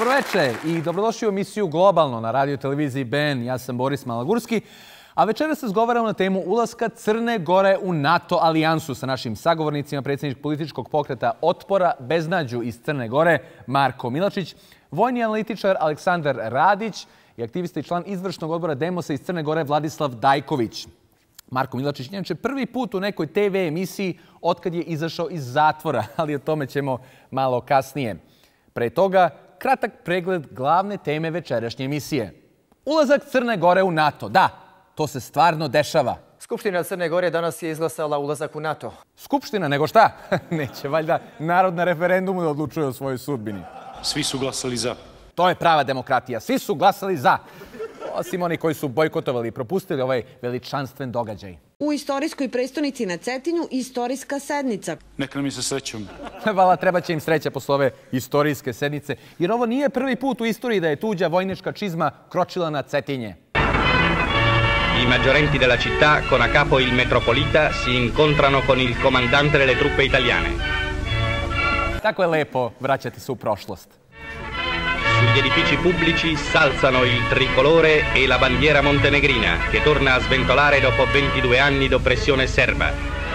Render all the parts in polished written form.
Dobroveče i dobrodošli u emisiju Globalno na radio televiziji BN. Ja sam Boris Malagurski, a večeras se razgovaramo na temu ulaska Crne Gore u NATO alijansu sa našim sagovornicima, predsjednik političkog pokreta Otpora beznađu iz Crne Gore, Marko Milačić, vojni analitičar Aleksandar Radić i aktivista i član izvršnog odbora Demosa iz Crne Gore Vladislav Dajković. Marko Milačić je inače prvi put u nekoj TV emisiji otkad je izašao iz zatvora, ali o tome ćemo malo kasnije. Pre toga, kratak pregled glavne teme večerašnje emisije. Ulazak Crne Gore u NATO. Da, to se stvarno dešava. Skupština Crne Gore danas je izglasala ulazak u NATO. Skupština, nego šta? Neće valjda narod na referendumu da odlučuje o svojoj sudbini. Svi su glasali za. To je prava demokratija. Svi su glasali za. Osim oni koji su bojkotovali i propustili ovaj veličanstven događaj. U istorijskoj prestonici na Cetinju istorijska sednica. Neka nam je sa srećom. Vala, treba će im sreća posle ove istorijske sednice, jer ovo nije prvi put u istoriji da je tuđa vojnička čizma kročila na Cetinje. I maggiorenti della città, con a capo il metropolita, si incontrano con il comandante delle truppe italiane. Tako je lepo vraćati se u prošlost. Sugli edifici pubblici s'alzano il tricolore e la bandiera montenegrina, che torna a sventolare dopo 22 anni d'oppressione serba.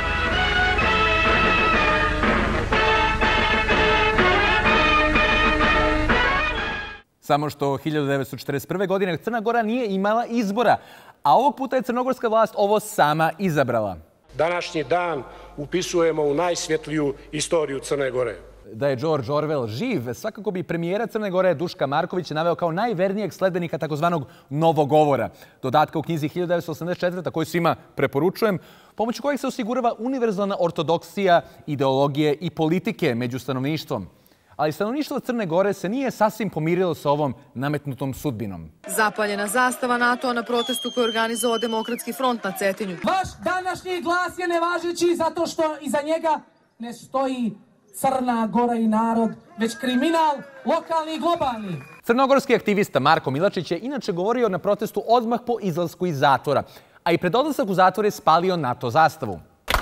Samo što 1941. godine Crna Gora nije imala izbora, a ovog puta je crnogorska vlast ovo sama izabrala. Današnji dan upisujemo u najsvjetliju istoriju Crne Gore. Da je George Orwell živ, svakako bi premijera Crne Gore Duška Markovića naveo kao najvernijeg sledbenika takozvanog novogovora. Dodatka u knjizi 1984. koju svima preporučujem, pomoću kojeg se osigurava univerzalna ortodoksija, ideologije i politike među stanovništvom. Ali stanovništvo Crne Gore se nije sasvim pomirilo sa ovom nametnutom sudbinom. Zapaljena zastava NATO na protestu koji je organizovao Demokratski front na Cetinju. Vaš današnji glas je nevažeći zato što iza njega ne stoji Crna Gora i narod, već kriminal, lokalni i globalni. Crnogorski aktivista Marko Milačić je inače govorio na protestu odmah po izlasku iz zatvora, a i pred odlazak u zatvor je spalio NATO zastavu.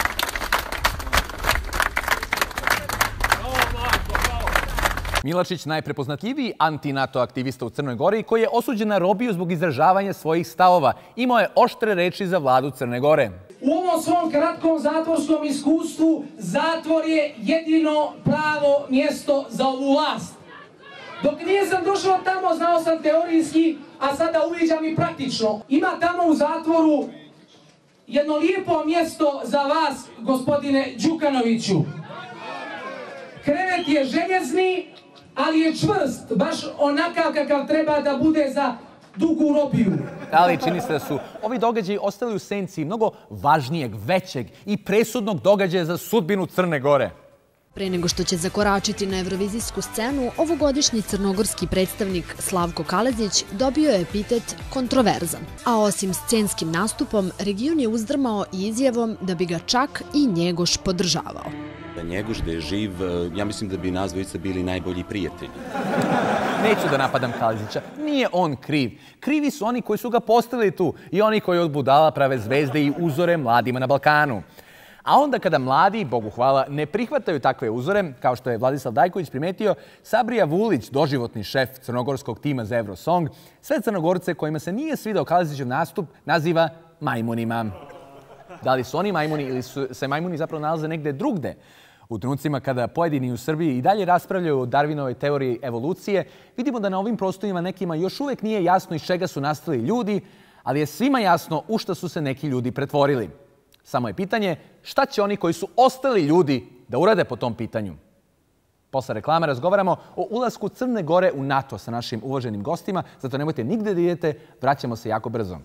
Milačić, najprepoznatljiviji anti-NATO aktivista u Crnoj Gori, koji je osuđen na robiju zbog izražavanja svojih stavova, imao je oštre reči za vladu Crne Gore. U ovom svom kratkom zatvorskom iskustvu zatvor je jedino pravo mjesto za ovu vlast. Dok nisam došao tamo, znao sam teorijski, a sada uviđam i praktično. Ima tamo u zatvoru jedno lijepo mjesto za vas, gospodine Đukanoviću. Krevet je željezni, ali je čvrst, baš onakav kakav treba da bude za dugu robiju. Ali čini se da su ovi događaji ostali u senci mnogo važnijeg, većeg i presudnog događaja za sudbinu Crne Gore. Pre nego što će zakoračiti na evrovizijsku scenu, ovogodišnji crnogorski predstavnik Slavko Kalezić dobio je epitet kontroverzan. A osim scenskim nastupom, region je uzdrmao i izjavom da bi ga čak i Njegoš podržavao. Njegoš da je živ, ja mislim da bi nas dvojica bili najbolji prijatelji. Neću da napadam Kalezića. Nije on kriv. Krivi su oni koji su ga postavili tu i oni koji od budala prave zvezde i uzore mladima na Balkanu. A onda kada mladi, Bogu hvala, ne prihvataju takve uzore, kao što je Vladislav Dajković primetio, Sabrija Vulić, doživotni šef crnogorskog tima za Eurosong, sve Crnogorce kojima se nije svidao Kalezićev nastup naziva majmunima. Da li su oni majmuni ili se majmuni zapravo nalaze negde drugde? U trenucima kada pojedini u Srbiji i dalje raspravljaju o Darwinovoj teoriji evolucije, vidimo da na ovim prostorima nekima još uvijek nije jasno iz čega su nastali ljudi, ali je svima jasno u šta su se neki ljudi pretvorili. Samo je pitanje šta će oni koji su ostali ljudi da urade po tom pitanju. Posle reklame razgovaramo o ulasku Crne Gore u NATO sa našim uvaženim gostima, zato nemojte nigde da idete, vraćamo se jako brzo.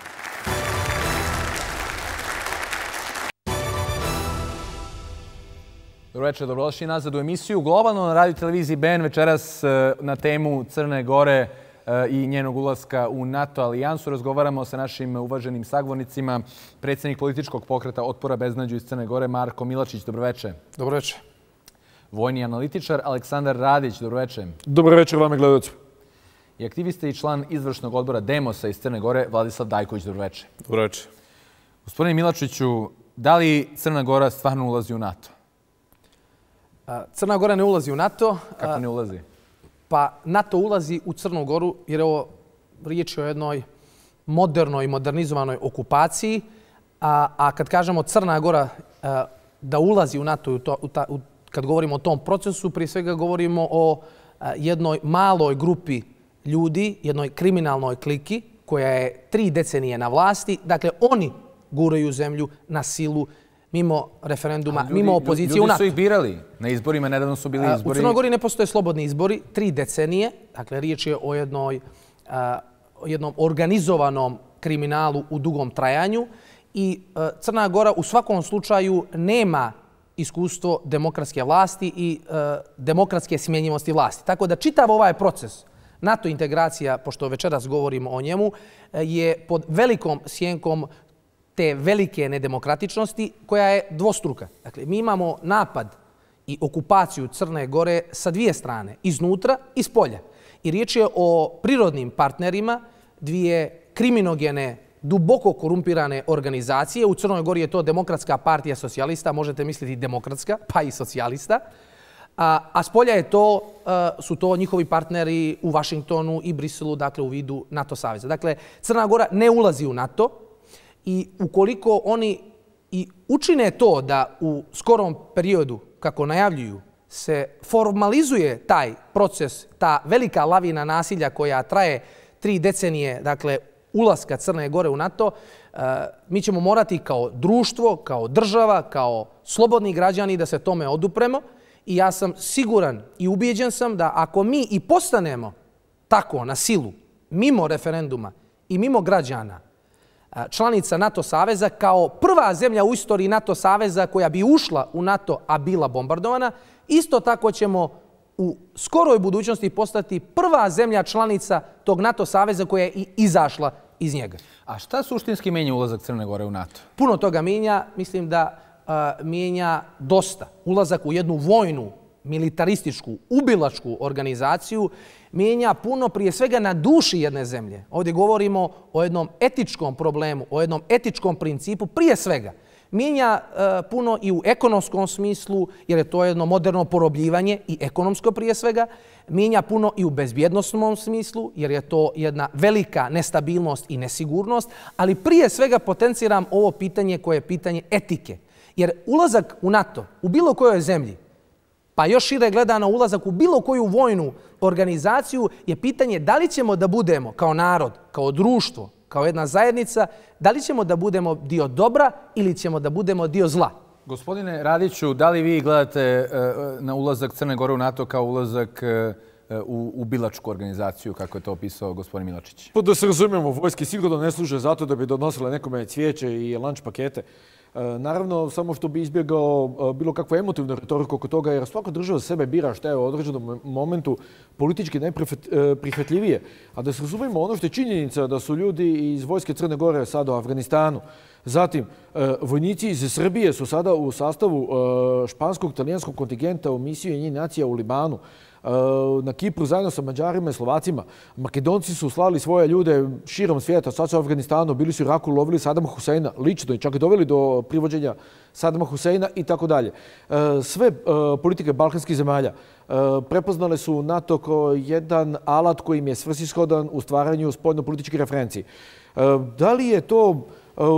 Dobro večer, dobrodošli nazad u emisiju Globalno na radio televiziji BN. Večeras na temu Crne Gore i njenog ulaska u NATO alijansu razgovaramo sa našim uvaženim sagovornicima, predsjednik političkog pokreta Otpora beznađu iz Crne Gore, Marko Milačić. Dobro večer. Dobro večer. Vojni analitičar Aleksandar Radić. Dobro večer. Dobro večer vama gledalci. I aktivista i član izvršnog odbora Demosa iz Crne Gore, Vladislav Dajković. Dobro večer. Dobro večer. Gospodine Milačiću, da li Crna Gora stvarno ulazi u NATO? Crna Gora ne ulazi u NATO. Kako ne ulazi? Pa NATO ulazi u Crnu Goru jer je ovo riječ o jednoj modernoj i modernizovanoj okupaciji, a kad kažemo Crna Gora da ulazi u NATO, kad govorimo o tom procesu, prije svega govorimo o jednoj maloj grupi ljudi, jednoj kriminalnoj kliki koja je 3 decenije na vlasti. Dakle, oni guraju zemlju na silu, mimo referenduma, mimo opozicije u NATO. Ljudi su ih birali na izborima, nedavno su bili izbori. U Crnoj Gori ne postoje slobodni izbori, 3 decenije. Dakle, riječ je o jednom organizovanom kriminalu u dugom trajanju i Crna Gora u svakom slučaju nema iskustvo demokratske vlasti i demokratske smjenjivosti vlasti. Tako da čitav ovaj proces NATO integracija, pošto večeras govorimo o njemu, je pod velikom sjenkom te velike nedemokratičnosti koja je dvostruka. Dakle, mi imamo napad i okupaciju Crne Gore sa 2 strane, iznutra i s polja. I riječ je o prirodnim partnerima, 2 kriminogene, duboko korumpirane organizacije. U Crnoj Gori je to Demokratska partija socijalista, možete misliti demokratska, pa i socijalista. A s polja su to njihovi partneri u Vašingtonu i Briselu, dakle u vidu NATO saveza. Dakle, Crna Gora ne ulazi u NATO i ukoliko oni i učine to da u skorom periodu, kako najavljuju, se formalizuje taj proces, ta velika lavina nasilja koja traje 3 decenije, dakle, ulaska Crne Gore u NATO, mi ćemo morati kao društvo, kao država, kao slobodni građani da se tome odupremo. I ja sam siguran i ubijeđen sam da ako mi i postanemo tako na silu, mimo referenduma i mimo građana, članica NATO saveza, kao prva zemlja u istoriji NATO saveza koja bi ušla u NATO, a bila bombardovana, isto tako ćemo u skoroj budućnosti postati prva zemlja članica tog NATO saveza koja je i izašla iz njega. A šta suštinski mijenja ulazak Crne Gore u NATO? Puno toga mijenja. Mislim da mijenja dosta. Ulazak u jednu vojnu, militarističku, ubilačku organizaciju mijenja puno prije svega na duši jedne zemlje. Ovdje govorimo o jednom etičkom problemu, o jednom etičkom principu prije svega. Mijenja puno i u ekonomskom smislu, jer je to jedno moderno porobljivanje i ekonomsko prije svega. Mijenja puno i u bezbjednostnom smislu, jer je to jedna velika nestabilnost i nesigurnost. Ali prije svega potenciram ovo pitanje koje je pitanje etike. Jer ulazak u NATO u bilo kojoj zemlji, pa još šire gledano ulazak u bilo koju vojnu organizaciju, je pitanje da li ćemo da budemo kao narod, kao društvo, kao jedna zajednica, da li ćemo da budemo dio dobra ili ćemo da budemo dio zla. Gospodine Radiću, da li vi gledate na ulazak Crne Gore u NATO kao ulazak u bilačku organizaciju, kako je to opisao gospodin Milačić? Pa da se razumijemo, vojske sigurno ne služe zato da bi donosile nekome cvijeće i lunch pakete. Naravno, samo što bi izbjegao bilo kakvu emotivnu retoriku oko toga, jer svaka država sebe bira šta je u određenom momentu politički najprihvatljivije. A da se razumijemo, ono što je činjenica da su ljudi iz vojske Crne Gore sada u Afganistanu, zatim vojnici iz Srbije su sada u sastavu španskog talijanskog kontingenta u misiji Ujedinjenih nacija u Libanu, na Kipru zajedno sa Mađarima i Slovacima. Makedonci su slali svoje ljude širom svijeta, sad su u Afganistanu, bili su u Iraku, lovili Sadama Huseina lično i čak i doveli do privođenja Sadama Huseina i tako dalje. Sve politike balkanskih zemalja prepoznale su NATO kao jedan alat koji im je svrsishodan u stvaranju spoljno-političkih referenciji. Da li je to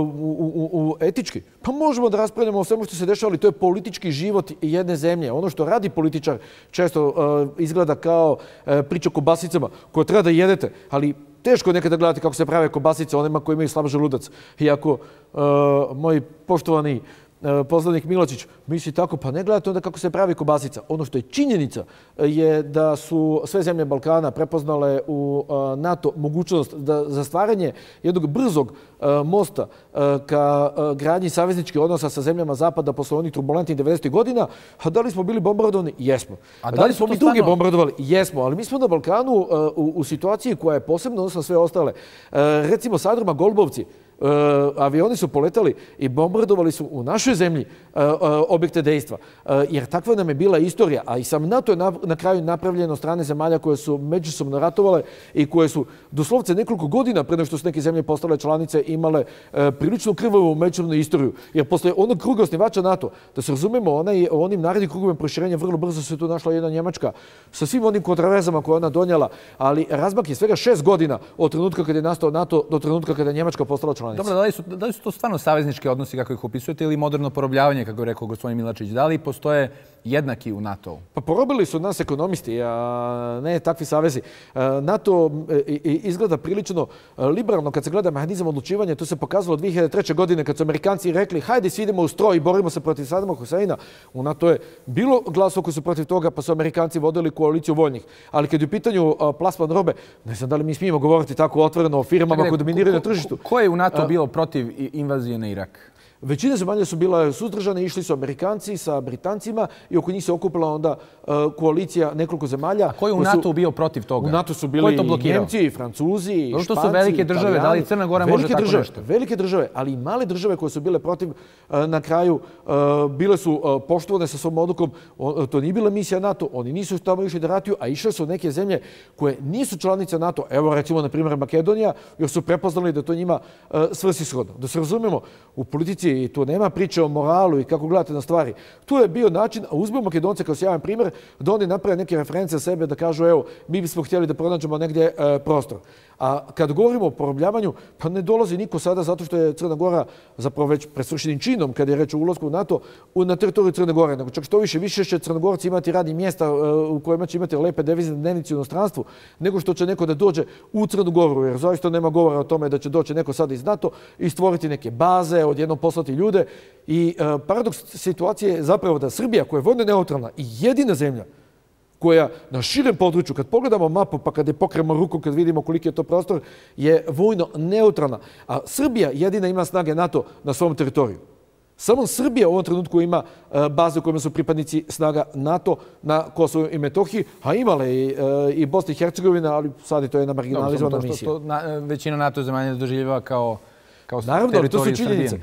etički? Pa možemo da raspravljamo o svemu što se dešava, ali to je politički život jedne zemlje. Ono što radi političar često izgleda kao priča o kobasicama koje treba da jedete, ali teško je nekada gledati kako se prave kobasice onima koji imaju slab želudac. Iako moj poštovani poslanik Milačić misli tako, pa ne gledate onda kako se pravi kobasica. Ono što je činjenica je da su sve zemlje Balkana prepoznale u NATO mogućnost za stvaranje jednog brzog mosta ka gradnji savezničkih odnosa sa zemljama Zapada posle onih turbulentnih 90. godina. A da li smo bili bombardovani? Jesmo. A da li smo mi drugi bombardovali? Jesmo. Ali mi smo na Balkanu u situaciji koja je posebna odnosno sve ostale. Recimo Sadrma Golubovci, Avioni su poletali i bombardovali su u našoj zemlji objekte dejstva. Jer takva nam je bila istorija. A i sam NATO je na kraju napravljen od strane zemalja koje su međusobno ratovale i koje su doslovce nekoliko godina pre nego što su neke zemlje postale članice imale prilično krvavu međusobnu istoriju. Jer posle onog kruga osnivača NATO, da se razumemo, onim narednim krugovima proširenja vrlo brzo se tu našla jedna Njemačka sa svim onim kontraverzama koje ona donijela, ali razmak je svega 6 godina od trenutka kada je nastao NATO do trenutka kada je Njemačka postala članica. Dobro, da li su to stvarno saveznički odnosi kako ih opisujete ili moderno porobljavanje, kako je rekao gospodin Milačić? Da li postoje jednaki u NATO-u? Pa porobili su nas ekonomisti, a ne takvi savezi. NATO izgleda prilično liberalno kad se gleda mehanizam odlučivanja. To se pokazalo 2003. godine kad su Amerikanci rekli hajde svi idemo u stroj i borimo se protiv Sadama Huseina. U NATO je bilo glasova koji su protiv toga pa su Amerikanci vodili koaliciju vojnih. Ali kad je u pitanju plasman robe, ne znam da li mi smijemo govoriti tako otvoreno o firmama koje dominiraju na tržištu. Ko je u NATO bilo protiv invazije na Irak? Većina zemalja su bila suzdržane, išli su Amerikanci sa Britancima i oko njih se okupila onda koalicija nekoliko zemalja. A ko je u NATO bio protiv toga? U NATO su bili Njemci, Francuzi, Španci, to su velike države, da li Crna Gora može tako nešto? Velike države, ali i male države koje su bile protiv na kraju bile su poštovane sa svom odlukom. To nije bila misija NATO, oni nisu tamo išli da ratuju, a išle su neke zemlje koje nisu članice NATO. Evo recimo, na primjer, Makedonija, jer su prepoznali da to njima svrsishodno. Da se razumemo, u politici i tu nema priče o moralu i kako gledate na stvari. Tu je bio način, a uzmemo Makedonce kao sjajan primjer, da oni naprave neke reference za sebe, da kažu evo, mi bismo htjeli da pronađemo negdje prostor. A kad govorimo o porobljavanju, pa ne dolazi niko sada zato što je Crna Gora zapravo već presvršenim činom, kad je reč o ulasku u NATO, na teritoriju Crne Gore. Nego čak što više će Crnogorci imati radnih mjesta u kojima će imati lepe devizne dnevnice u inostranstvu, nego što će neko da dođe u Crnu Goru, jer zaista nema govora o tome da će doći neko sada iz NATO i stvoriti neke baze, odjednom poslati ljude. I paradoks situacije je zapravo da Srbija, koja je vojno neutralna i jedina zemlja koja na širem području, kad pogledamo mapu, pa kad je pokrenemo rukom, kad vidimo koliki je to prostor, je vojno neutralna. A Srbija jedina ima snage NATO na svom teritoriju. Samo Srbija u ovom trenutku ima baze u kojima su pripadnici snaga NATO na Kosovu i Metohiji, a imale i Bosna i Hercegovina, ali sad je to jedna marginalizovana misija. Većina NATO zemalja doživljava kao naravno, ali to su činjenice.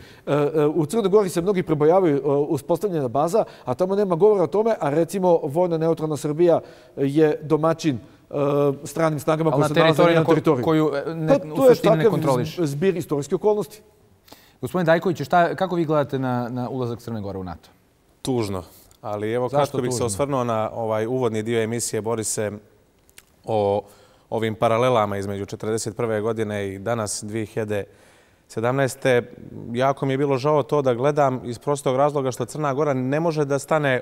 U Crnoj Gori se mnogi prebojavaju uspostavljena baza, a tamo nema govora o tome, a recimo vojno neutralna Srbija je domaćin stranim snagama koje se nalaze na teritoriju. Koju u suštini ne kontroliš. To je zbir istorijske okolnosti. Gospodin Dajković, kako vi gledate na ulazak Crne Gore u NATO? Tužno, ali evo kako bih se osvrnuo na ovaj uvodni dio emisije, Borise, o ovim paralelama između 1941. godine i danas 2017. Jako mi je bilo žao to da gledam iz prostog razloga što Crna Gora ne može da stane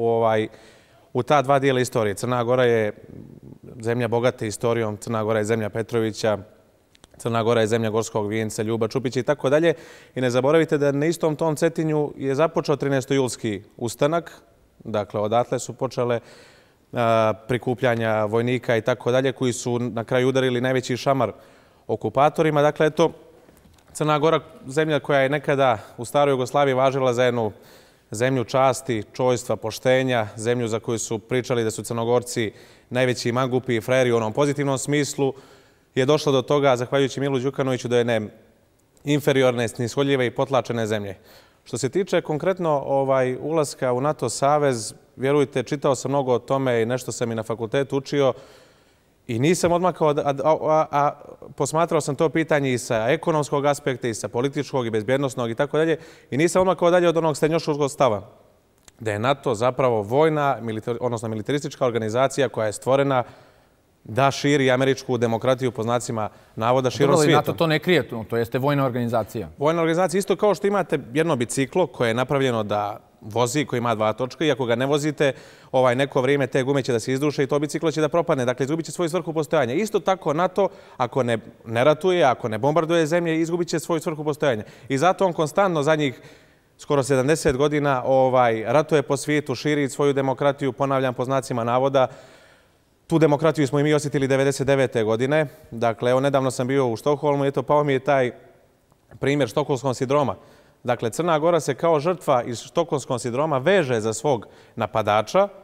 u ta dva dijela istorije. Crna Gora je zemlja bogate istorijom, Crna Gora je zemlja Petrovića, Crna Gora je zemlja Gorskog vijenca, Ljuba Čupića i tako dalje. I ne zaboravite da na istom tom Cetinju je započeo 13. ustanak. Dakle, odatle su počele prikupljanja vojnika i tako dalje, koji su na kraju udarili najveći šamar okupatorima. Dakle, eto, Crna Gora, zemlja koja je nekada u staroj Jugoslaviji važila za jednu zemlju časti, čojstva, poštenja, zemlju za koju su pričali da su Crnogorci najveći mangupi i frajeri u onom pozitivnom smislu, je došlo do toga, zahvaljujući Milu Đukanoviću, do jedne inferiorne, snishodljive i potlačene zemlje. Što se tiče konkretno ulaska u NATO savez, vjerujte, čitao sam mnogo o tome i nešto sam i na fakultetu učio i nisam odmakao, a posmatrao sam to pitanje i sa ekonomskog aspekta i sa političkog i bezbjednosnog i tako dalje, i nisam odmakao dalje od onog srednjoškolskog stava da je NATO zapravo vojna, odnosno militaristička organizacija koja je stvorena da širi američku demokratiju po znacima navoda širom svijetom. NATO to ne krije, to jeste vojna organizacija. Vojna organizacija, isto kao što imate jedno biciklo koje je napravljeno da vozi, koji ima 2 točke, i ako ga ne vozite, neko vrijeme te gume će da se izduše i to biciklo će da propadne. Dakle, izgubit će svoju svrhu postojanja. Isto tako NATO, ako ne ratuje, ako ne bombarduje zemlje, izgubit će svoju svrhu postojanja. I zato on konstantno zadnjih skoro 70 godina ratuje po svijetu, širi svoju demokratiju, ponavljam po znacima navoda. Tu demokratiju smo i mi osjetili 1999. godine. Dakle, evo, nedavno sam bio u Štokholmu i eto, pao mi je taj primjer štokholmskog sindroma. Dakle, Crna Gora se kao žrtva iz štokholmskog sindroma veže za svog napadača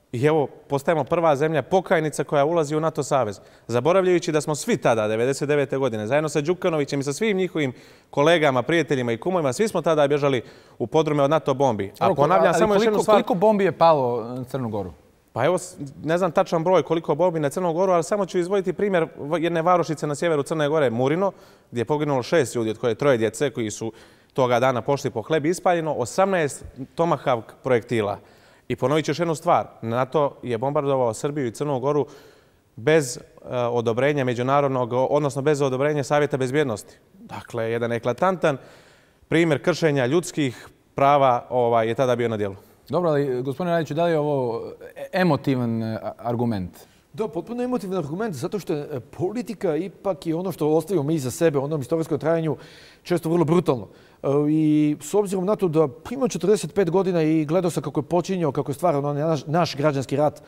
I evo, postajemo prva zemlja pokajnica koja ulazi u NATO savez. Zaboravljajući da smo svi tada, 1999. godine, zajedno sa Đukanovićem i sa svim njihovim kolegama, prijateljima i kumovima, svi smo tada bježali u podrume od NATO bombi. A ponavljam samo još jednu stvar. Koliko bombi je palo na Crnu Goru? Pa evo, ne znam tačan broj koliko bombi na Crnu Goru, ali samo ću izdvojiti primjer jedne varošice na sjeveru Crne Gore, Murino, gdje je poginulo 6 ljudi, od koje 3 djece koji su toga dana pošli po hleb, ispaljeno 18 Tomahawk projektila. I ponovit ću još jednu stvar. NATO je bombardovao Srbiju i Crnu Goru bez odobrenja međunarodnog, odnosno bez odobrenja Savjeta bezbjednosti. Dakle, jedan eklatantan primjer kršenja ljudskih prava je tada bio na djelu. Dobro, ali gospodine Radiću, da li je ovo emotivan argument? Da, potpuno emotivan argument, zato što je politika ipak i ono što ostavimo mi iza sebe u onom istorijskom trajanju često vrlo brutalno. I s obzirom na to da ima 45 godina i gledao sam kako je počinjao, kako je stvarao naš građanski rat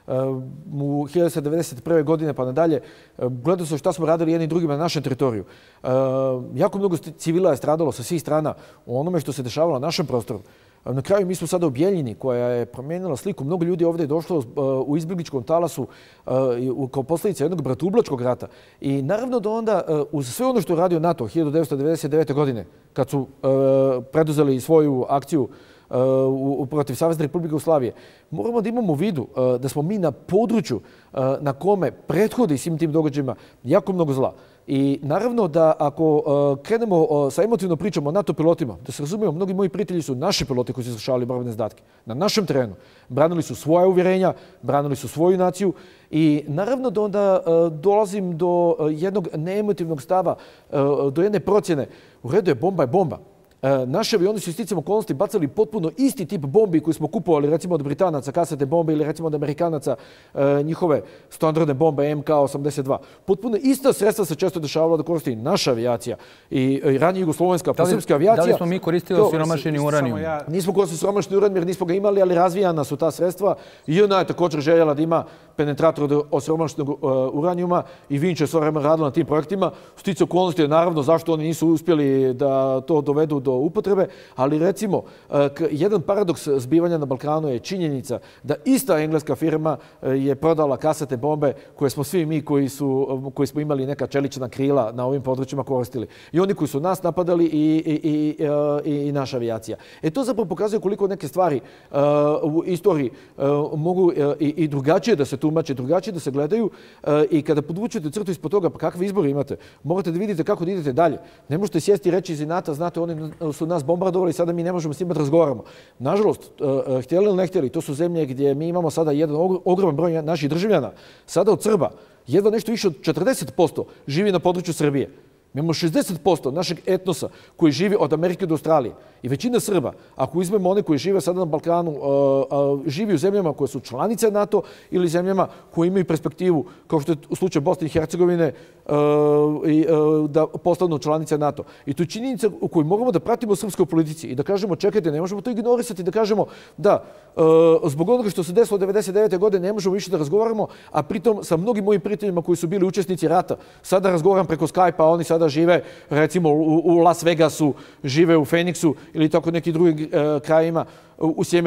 u 1991. godine pa nadalje, gledao sam šta smo radili jedni drugima na našem teritoriju. Jako mnogo civila je stradalo sa svih strana u onome što se dešavalo na našem prostoru. Na kraju mi smo sada u Bijeljini koja je promijenila sliku. Mnogo ljudi ovdje je došlo u izbjegličkom talasu kao posljedica jednog bratoubilačkog rata. I naravno da onda uz sve ono što je radio NATO 1999. godine kad su preduzeli svoju akciju protiv Savezne Republike Jugoslavije, moramo da imamo u vidu da smo mi na području na kome prethodi svim tim događajima jako mnogo zla. I naravno da ako krenemo sa emotivnom pričom o NATO pilotima, da se razumijemo, mnogi moji prijatelji su naši piloti koji su izvršavali borbene zadatke. Na našem terenu. Branili su svoja uvjerenja, branili su svoju naciju i naravno da onda dolazim do jednog neemotivnog stava, do jedne procjene. U redu je bomba je bomba. Naši avioni su isticajem okolnosti bacali potpuno isti tip bombi koji smo kupovali recimo od Britanaca, kasetne bombe ili recimo od Amerikanaca njihove standardne bombe MK82. Potpuno ista sredstva se često dešavalo da koristi naša avijacija i ranije jugoslovenska, posrpska avijacija. Da li smo mi koristili osiromašeni uranijum? Nismo koristili osiromašeni uranijum jer nismo ga imali, ali razvijana su ta sredstva i ona je također željela da ima penetrator od osiromašenog uranijuma i Vinč je sve vreme radila na tim projektima. Sticajem okolnosti je naravno zašto oni nisu uspjeli da to dovedu do upotrebe, ali recimo jedan paradoks zbivanja na Balkanu je činjenica da ista engleska firma je prodala kasetne bombe koje smo svi mi koji smo imali neka čelična krila na ovim područjima koristili. I oni koji su nas napadali i naša avijacija. To zapravo pokazuje koliko neke stvari u istoriji mogu i drugačije da se tumače, drugačije da se gledaju i kada podvučete crtu ispod toga, pa kakve izbore imate, morate da vidite kako da idete dalje. Ne možete sjesti i reći iz inata, znate, oni su nas bombardovali, sada mi ne možemo s njima da razgovaramo. Nažalost, htjeli ili ne htjeli, to su zemlje gdje mi imamo sada jedan ogroman broj naših državljana. Sada od Srba, jedva nešto više od 40% živi na području Srbije. Mi imamo 60% našeg etnosa koji živi od Amerike do Australije. I većina Srba, ako uzmemo one koji žive sada na Balkanu, živi u zemljama koje su članice NATO ili zemljama koje imaju perspektivu, kao što je u slučaju Bosne i Hercegovine, da postanu članice NATO. I to je činjenica u kojoj moramo da pratimo srpskoj politici i da kažemo čekajte, ne možemo to ignorisati, da kažemo da zbog onoga što se desilo 1999. godine ne možemo više da razgovaramo, a pritom sa mnogim mojim prijateljima koji su bili učesnici rata, sada razgovaram preko Skype-a, oni sada žive recimo u Las Vegasu, žive u Phoenixu ili tako nekim drugim krajima u SAD.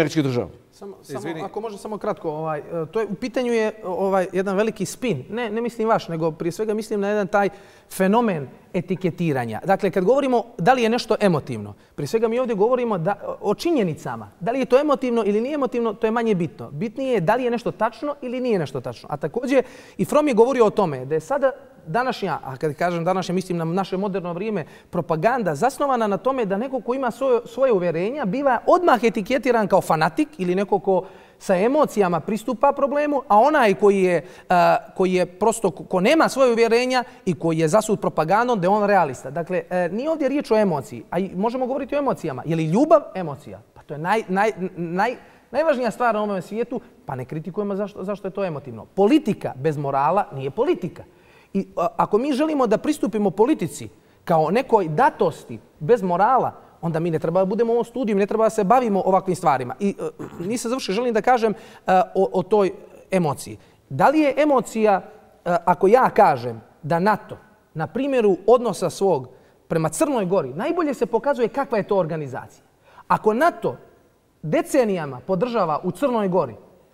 Ako može samo kratko, to je u pitanju je jedan veliki spin. Ne mislim vaš, nego prije svega mislim na jedan taj fenomen etiketiranja. Dakle, kad govorimo da li je nešto emotivno, prije svega mi ovdje govorimo o činjenicama. Da li je to emotivno ili nije emotivno, to je manje bitno. Bitnije je da li je nešto tačno ili nije nešto tačno. A također i Fromm je govorio o tome da je sada današnja, a kad kažem današnja mislim na naše moderno vrijeme, propaganda zasnovana na tome da neko ko ima svoje uvjerenja biva odmah etiketiran kao fanatik ili neko ko sa emocijama pristupa problemu, a onaj koji je prosto, ko nema svoje uvjerenja i koji je zasut propagandom, da je on realista. Dakle, nije ovdje riječ o emociji, a možemo govoriti o emocijama. Je li ljubav emocija? Pa to je najvažnija stvar na ovome svijetu, pa ne kritikujemo zašto je to emotivno. Politika bez morala nije politika. I ako mi želimo da pristupimo politici kao nekoj datosti bez morala, onda mi ne treba da budemo u ovom studiju, ne treba da se bavimo ovakvim stvarima. I nisam završio, želim da kažem o toj emociji. Da li je emocija, ako ja kažem da NATO na primjeru odnosa svog prema Crnoj Gori najbolje se pokazuje kakva je to organizacija. Ako NATO decenijama podržava u Crnoj Gori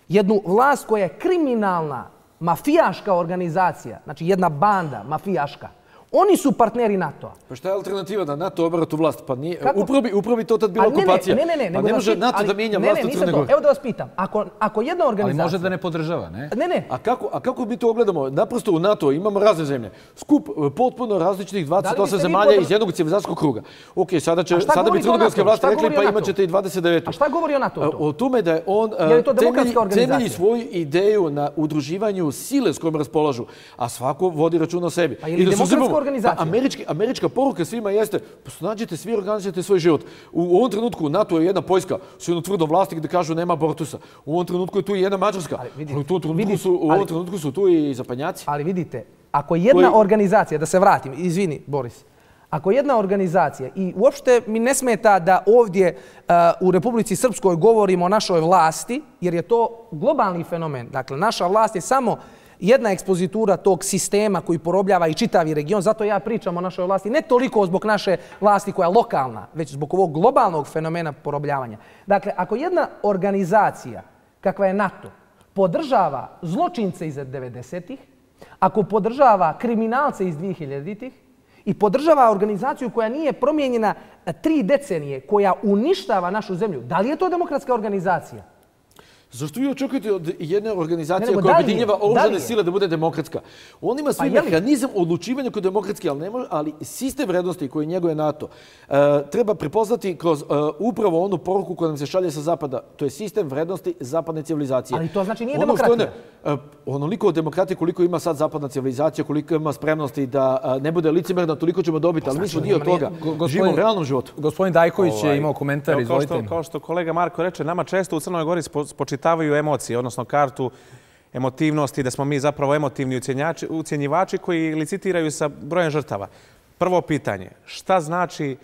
jednu vlast koja je kriminalna, mafijaška organizacija, znači jedna banda mafijaška. Oni su partneri NATO-a. Pa šta je alternativa da NATO obara tu vlast? Pa nije, upravo bi to tad bila okupacija. Ne, pa ne može NATO da mijenja vlast u Crnoj Gori. Evo da vas pitam, ako jedna organizacija... Ali može da ne podržava, ne? Ne. A kako mi to ogledamo? Naprosto u NATO imamo razne zemlje. Skup potpuno različitih 28 zemalja iz jednog civilizacijskog kruga. Ok, sada bi crnogorske vlasti rekli pa imat ćete i 29. A šta govori o NATO? O tome da je on temelji svoju ideju na udruživanju sile s kojom raspolažu, a svako vodi račun o sebi. Pa ili demokratska organizacija? Američka poruka svima jeste, snađite svi, organizujete svoj život. U ovom trenutku NATO je jedna Poljska s jednom tvrdom vlasti gdje kažu nema abortusa. U ovom trenutku je tu i jedna Mađarska. U ovom trenutku su tu i zapadnjaci. Ali vidite, ako jedna organizacija, da se vratim, izvini Boris, ako jedna organizacija, i uopšte mi ne smeta da ovdje u Republici Srpskoj govorimo o našoj vlasti, jer je to globalni fenomen. Dakle, naša vlast je samo jedna ekspozitura tog sistema koji porobljava i čitavi region. Zato ja pričam o našoj vlasti, ne toliko zbog naše vlasti koja je lokalna, već zbog ovog globalnog fenomena porobljavanja. Dakle, ako jedna organizacija, kakva je NATO, podržava zločince iz 90-ih, ako podržava kriminalce iz 2000-ih i podržava organizaciju koja nije promijenjena 3 decenije, koja uništava našu zemlju, da li je to demokratska organizacija? Zašto vi očekujete od jedne organizacije koja objedinjava oružane sile da bude demokratska? On ima svoj mehanizam odlučivanja koji je demokratski, ali sistem vrednosti koji njeguje NATO treba prepoznati kroz upravo onu poruku koja nam se šalje sa zapada. To je sistem vrednosti zapadne civilizacije. Ali to znači nije demokratija. Onoliko demokratije koliko ima sad zapadna civilizacija, koliko ima spremnosti da ne bude licemerna, toliko ćemo dobiti, ali mi smo dio toga. Živimo u realnom životu. Gospodin Dajković je imao komentar, izvolite. Kao što kolega Marko reče, nama često u Crnoj Gori spočitavaju emocije, odnosno kartu emotivnosti, da smo mi zapravo emotivni ucjenjivači koji licitiraju sa brojem žrtava. Prvo pitanje, šta znači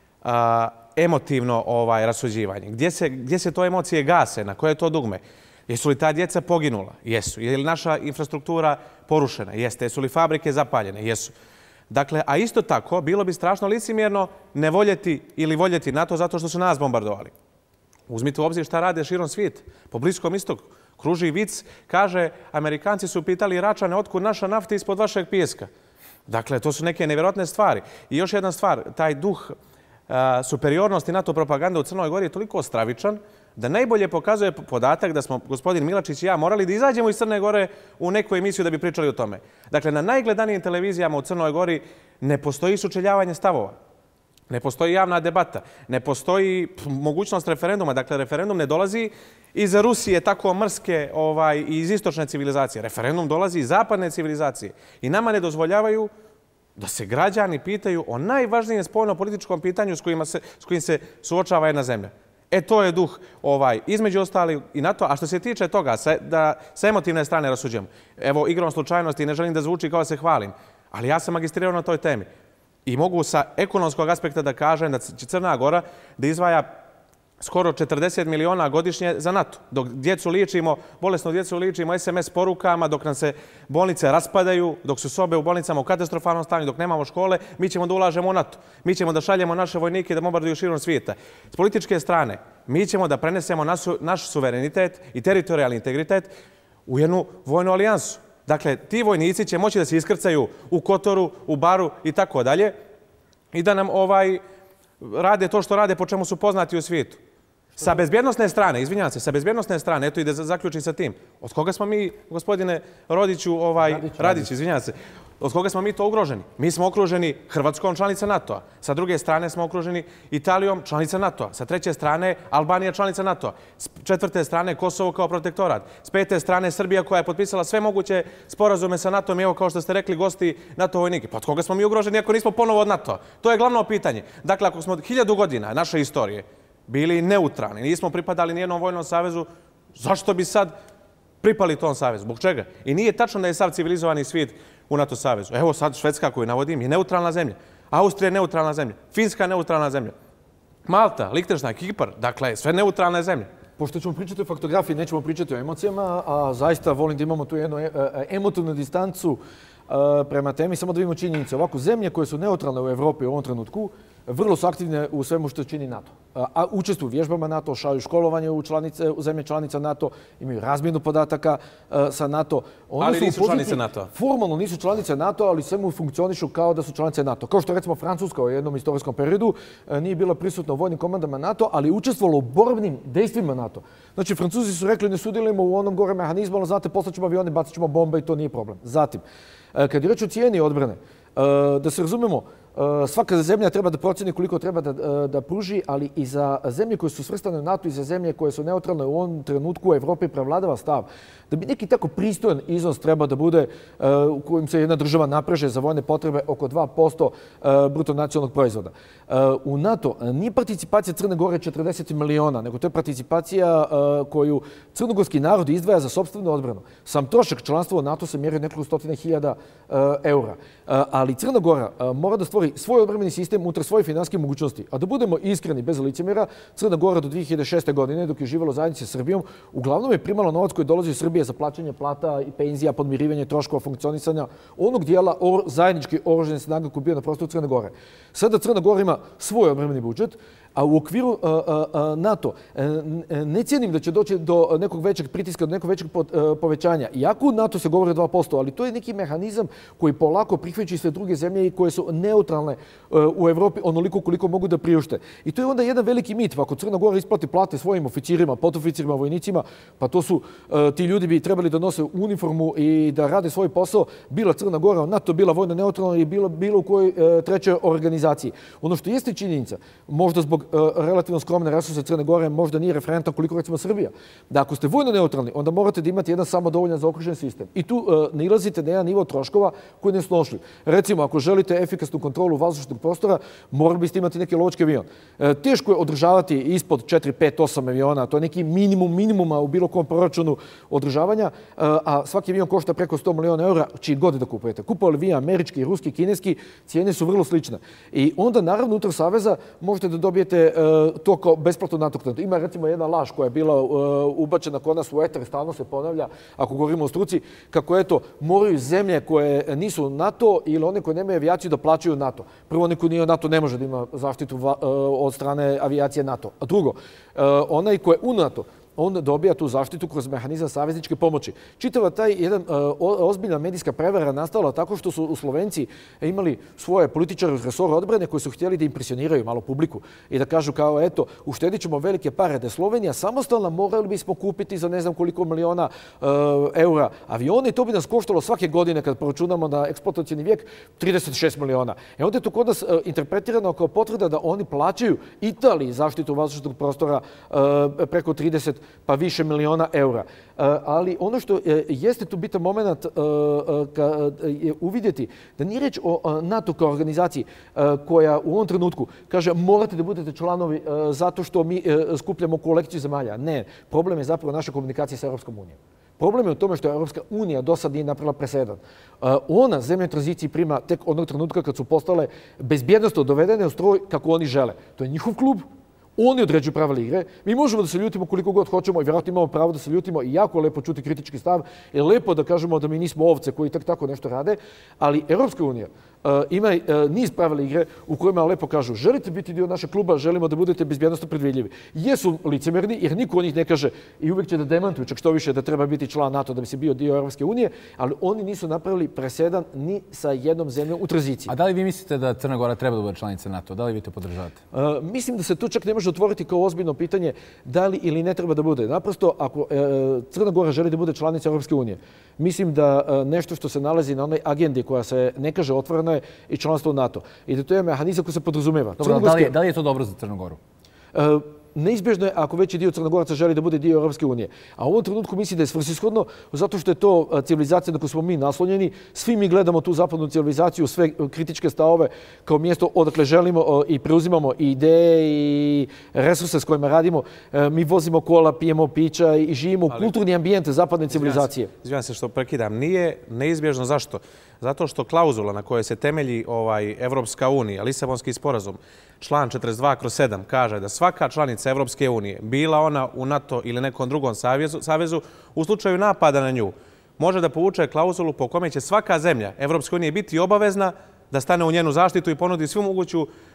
emotivno rasuđivanje? Gdje se to emocije gase? Na koje je to dugme? Jesu li ta djeca poginula? Jesu. Je li naša infrastruktura porušena? Jeste. Jesu li fabrike zapaljene? Jesu. Dakle, a isto tako, bilo bi strašno licemjerno ne voljeti ili voljeti NATO zato što su nas bombardovali. Uzmite u obzir šta rade širom svijeta. Po Bliskom istoku kruži vic, kaže, Amerikanci su pitali Iračane otkud naša nafta ispod vašeg pijeska. Dakle, to su neke nevjerojatne stvari. I još jedna stvar, taj duh superiornosti NATO propagande u Crnoj Gori je toliko stravičan da najbolje pokazuje podatak da smo gospodin Milačić i ja morali da izađemo iz Crne Gore u neku emisiju da bi pričali o tome. Dakle, na najgledanijim televizijama u Crnoj Gori ne postoji sučeljavanje stavova. Ne postoji javna debata, ne postoji mogućnost referenduma. Dakle, referendum ne dolazi iz Rusije tako mrske i iz istočne civilizacije. Referendum dolazi iz zapadne civilizacije. I nama ne dozvoljavaju da se građani pitaju o najvažnijem spoljno-političkom pitanju s kojim se suočava jedna zemlja. To je duh između ostali i NATO. A što se tiče toga, da sa emotivne strane rasuđujemo. Evo, igrom slučajnosti, ne želim da zvuči kao se hvalim, ali ja sam magistrirao na toj temi. I mogu sa ekonomskog aspekta da kažem da će Crna Gora da izdvaja skoro 40 miliona godišnje za NATO. Dok bolesnu djecu ličimo SMS porukama, dok nam se bolnice raspadaju, dok su sobe u bolnicama u katastrofalnom stanju, dok nemamo škole, mi ćemo da ulažemo u NATO. Mi ćemo da šaljemo naše vojnike da bombarduju širom svijeta. S političke strane, mi ćemo da prenesemo naš suverenitet i teritorijalni integritet u jednu vojnu alijansu. Dakle, ti vojnici će moći da se iskrcaju u Kotoru, u Baru i tako dalje i da nam rade to što rade po čemu su poznati u svijetu. Sa bezbjednosne strane, izvinjavam se, sa bezbjednosne strane, eto i da zaključim sa tim, od koga smo mi, gospodine Radić, izvinjavam se, od koga smo mi to ugroženi? Mi smo okruženi Hrvatskom, članica NATO-a. Sa druge strane smo okruženi Italijom, članica NATO-a. Sa treće strane Albanija, članica NATO-a. S četvrte strane Kosovo kao protektorat. S pete strane Srbija koja je potpisala sve moguće sporazume sa NATO-om i evo kao što ste rekli gosti NATO vojnike. Pa od koga smo mi ugroženi ako nismo ponovo od NATO-a? To je glavno pitanje. Dakle, ako smo 1000 godina naše istorije bili neutralni, nismo pripadali nijednom vojnom savezu, zašto bi sad pripali tom savezu? Zbog čega? I nije tačno da je sav civilizovani svijet u NATO savezu. Evo sad Švedska koju navodim je neutralna zemlja. Austrija je neutralna zemlja. Finska je neutralna zemlja. Malta, Lichtenstein, Kipar, dakle sve neutralne zemlje. Pošto ćemo pričati o faktografiji, nećemo pričati o emocijama, a zaista volim da imamo tu jednu emotivnu distancu prema temi, samo da vidimo činjenice. Ovako, zemlje koje su neutralne u Evropi u ovom trenutku vrlo su aktivne u svemu što čini NATO. A učestvuju u vježbama NATO, šalju školovanje u zemlje članica NATO, imaju razmjenu podataka sa NATO. Ali nisu članice NATO. Formalno nisu članice NATO, ali svemu funkcionišu kao da su članice NATO. Kao što recimo Francuska u jednom istorijskom periodu nije bila prisutna u vojnim komandama NATO, ali učestvovala u borbnim dejstvima NATO. Znači, Francuzi su rekli ne sudjelujemo u onom gore mehanizmu, ali znate, poslaćemo avione, bacit ćemo bombe i to nije problem. Zatim, kad je reč o cijeni odbrane, da se razumemo, svaka zemlja treba da procjeni koliko treba da pruži, ali i za zemlje koje su svrstane u NATO i za zemlje koje su neutralne u ovom trenutku u Evropi prevladava stav da bi neki tako pristojan iznos treba da bude u kojem se jedna država napreže za vojne potrebe oko 2% bruto nacionalnog proizvoda. U NATO nije participacija Crne Gore 40 miliona, nego to je participacija koju crnogorski narod izdvaja za sopstvenu odbranu. Sam trošak članstva u NATO se mjeri nekoliko stotina hiljada eura. Ali Crna Gora mora da stvori svoj odbrambeni sistem unutar svoje finansijske mogućnosti. A da budemo iskreni, bez licemjera, Crna Gora do 2006. godine, dok je živjela u zajednici sa Srbijom, uglavnom je primala novac koji dolazi iz Srbije za plaćanje plata i penzija, podmirivanje troškova funkcionisanja onog dijela zajedničke oružane snage koji je bio na prostoru Crne Gore. Sada Crna Gora ima svoj odbrambeni budžet, a u okviru NATO ne cijenim da će doći do nekog većeg pritiska, do nekog većeg povećanja. Iako u NATO se govori 2%, ali to je neki mehanizam koji polako prihvaća sve druge zemlje koje su neutralne u Evropi onoliko koliko mogu da priušte. I to je onda jedan veliki mit. Ako Crna Gora isplati plate svojim oficirima, podoficirima, vojnicima, pa to su ti ljudi bi trebali da nose uniformu i da rade svoj posao, bila Crna Gora, NATO bila vojno neutralna i bilo u kojoj trećoj organizaciji. Ono što jeste činjenica, možda zbog relativno skromne resurse Crne Gore, možda nije referentan koliko recimo Srbija. Da ako ste vojno neutralni, onda morate da imate jedan samodovoljan zaokružen sistem. I tu nailazite na jedan nivo troškova koji ne snošljiv. Recimo, ako želite efikasnu kontrolu vazdušnog prostora, morali biste imati neki lovački avion. Teško je održavati ispod 4, 5, 8 aviona. To je neki minimuma u bilo kom proračunu održavanja, a svaki avion košta preko 100 miliona eura, čiji god da kupujete. Kupovali vi američki, ruski, kineski, cijene su vrlo slične. I onda, naravno, unutar saveza možete da dobijete to kao besplatno nadoknadu. Ima recimo jedna laž koja je bila ubačena kod nas u eter, stalno se ponavlja, ako govorimo o struci, kako eto, moraju zemlje koje nisu NATO ili one koje nemaju avijaciju da plaćaju NATO. Prvo, neko nije NATO ne može da ima zaštitu od strane avijacije NATO. A drugo, onaj ko je u NATO, on dobija tu zaštitu kroz mehanizam savezničke pomoći. Čitava taj jedan ozbiljna medijska prevara nastala tako što su u Slovenci imali svoje političare iz resora odbrane koji su htjeli da impresioniraju malo publiku i da kažu kao eto, uštedit ćemo velike pare da je Slovenija samostalna, morali bismo kupiti za ne znam koliko miliona eura avione i to bi nas koštalo svake godine kad poračunamo na eksploatacijni vijek 36 miliona. Onda je to kod nas interpretirano kao potvrda da oni plaćaju Italiji zaštitu vazdušnog prostora preko 30 pa više miliona eura. Ali ono što jeste tu bitan moment je uvidjeti da nije reč o NATO kao organizaciji koja u ovom trenutku kaže morate da budete članovi zato što mi skupljamo kolekciju zemalja. Ne, problem je zapravo naša komunikacija sa Europskom unijom. Problem je u tome što je Europska unija do sad nije napravila presedan. Ona zemlje tranziciji prima tek onog trenutka kad su postale bezbjednostno dovedene u stroj kako oni žele. To je njihov klub. Oni određuju pravila igre. Mi možemo da se ljutimo koliko god hoćemo i vjerojatno imamo pravo da se ljutimo i jako lepo čuti kritički stav. Je lepo da kažemo da mi nismo ovce koji tako nešto rade, ali Europska unija ima niz pravila igre u kojima lepo kažu želite biti dio našeg kluba, želimo da budete bezbjednostno predvidljivi. Jesu licemerni jer niko od njih ne kaže i uvijek će da demantuju, čak što više da treba biti član NATO da bi se bio dio Europske unije, ali oni nisu napravili presedan ni sa jednom zemljom u tranziciji. A da li vi mislite da Crna Gora treba da bude članica NATO? Da li vi to podržavate? Mislim da se to čak ne može otvoriti kao ozbiljno pitanje da li ili ne treba da bude. Naprosto, ako Crna Gora želi da bude članica Europske unije, mislim da nešto što se nalazi na onoj agendi koja se ne kaže otvoreno je i članstvo u NATO. I da to je mehanizam koji se podrazumeva. Dobro, da li je to dobro za Crnu Goru? Neizbježno je ako veći dio Crnogoraca želi da bude dio Europske unije. A u ovom trenutku mislim da je svrsishodno zato što je to civilizacija na koju smo mi naslonjeni. Svi mi gledamo tu zapadnu civilizaciju, sve kritičke stavove kao mjesto odakle želimo i preuzimamo i ideje i resurse s kojima radimo. Mi vozimo kola, pijemo pića i živimo u kulturni ambijent zapadne civilizacije. Izvijem se što prekidam. Nije neizbježno. Zašto? Zato što klauzula na kojoj se temelji Evropska unija, Lisabonski sporazum, član 42/7 kaže da svaka članica Evropske unije, bila ona u NATO ili nekom drugom savezu, u slučaju napada na nju, može da povuče klauzulu po kome će svaka zemlja Evropske unije biti obavezna da stane u njenu zaštitu i ponudi svu moguću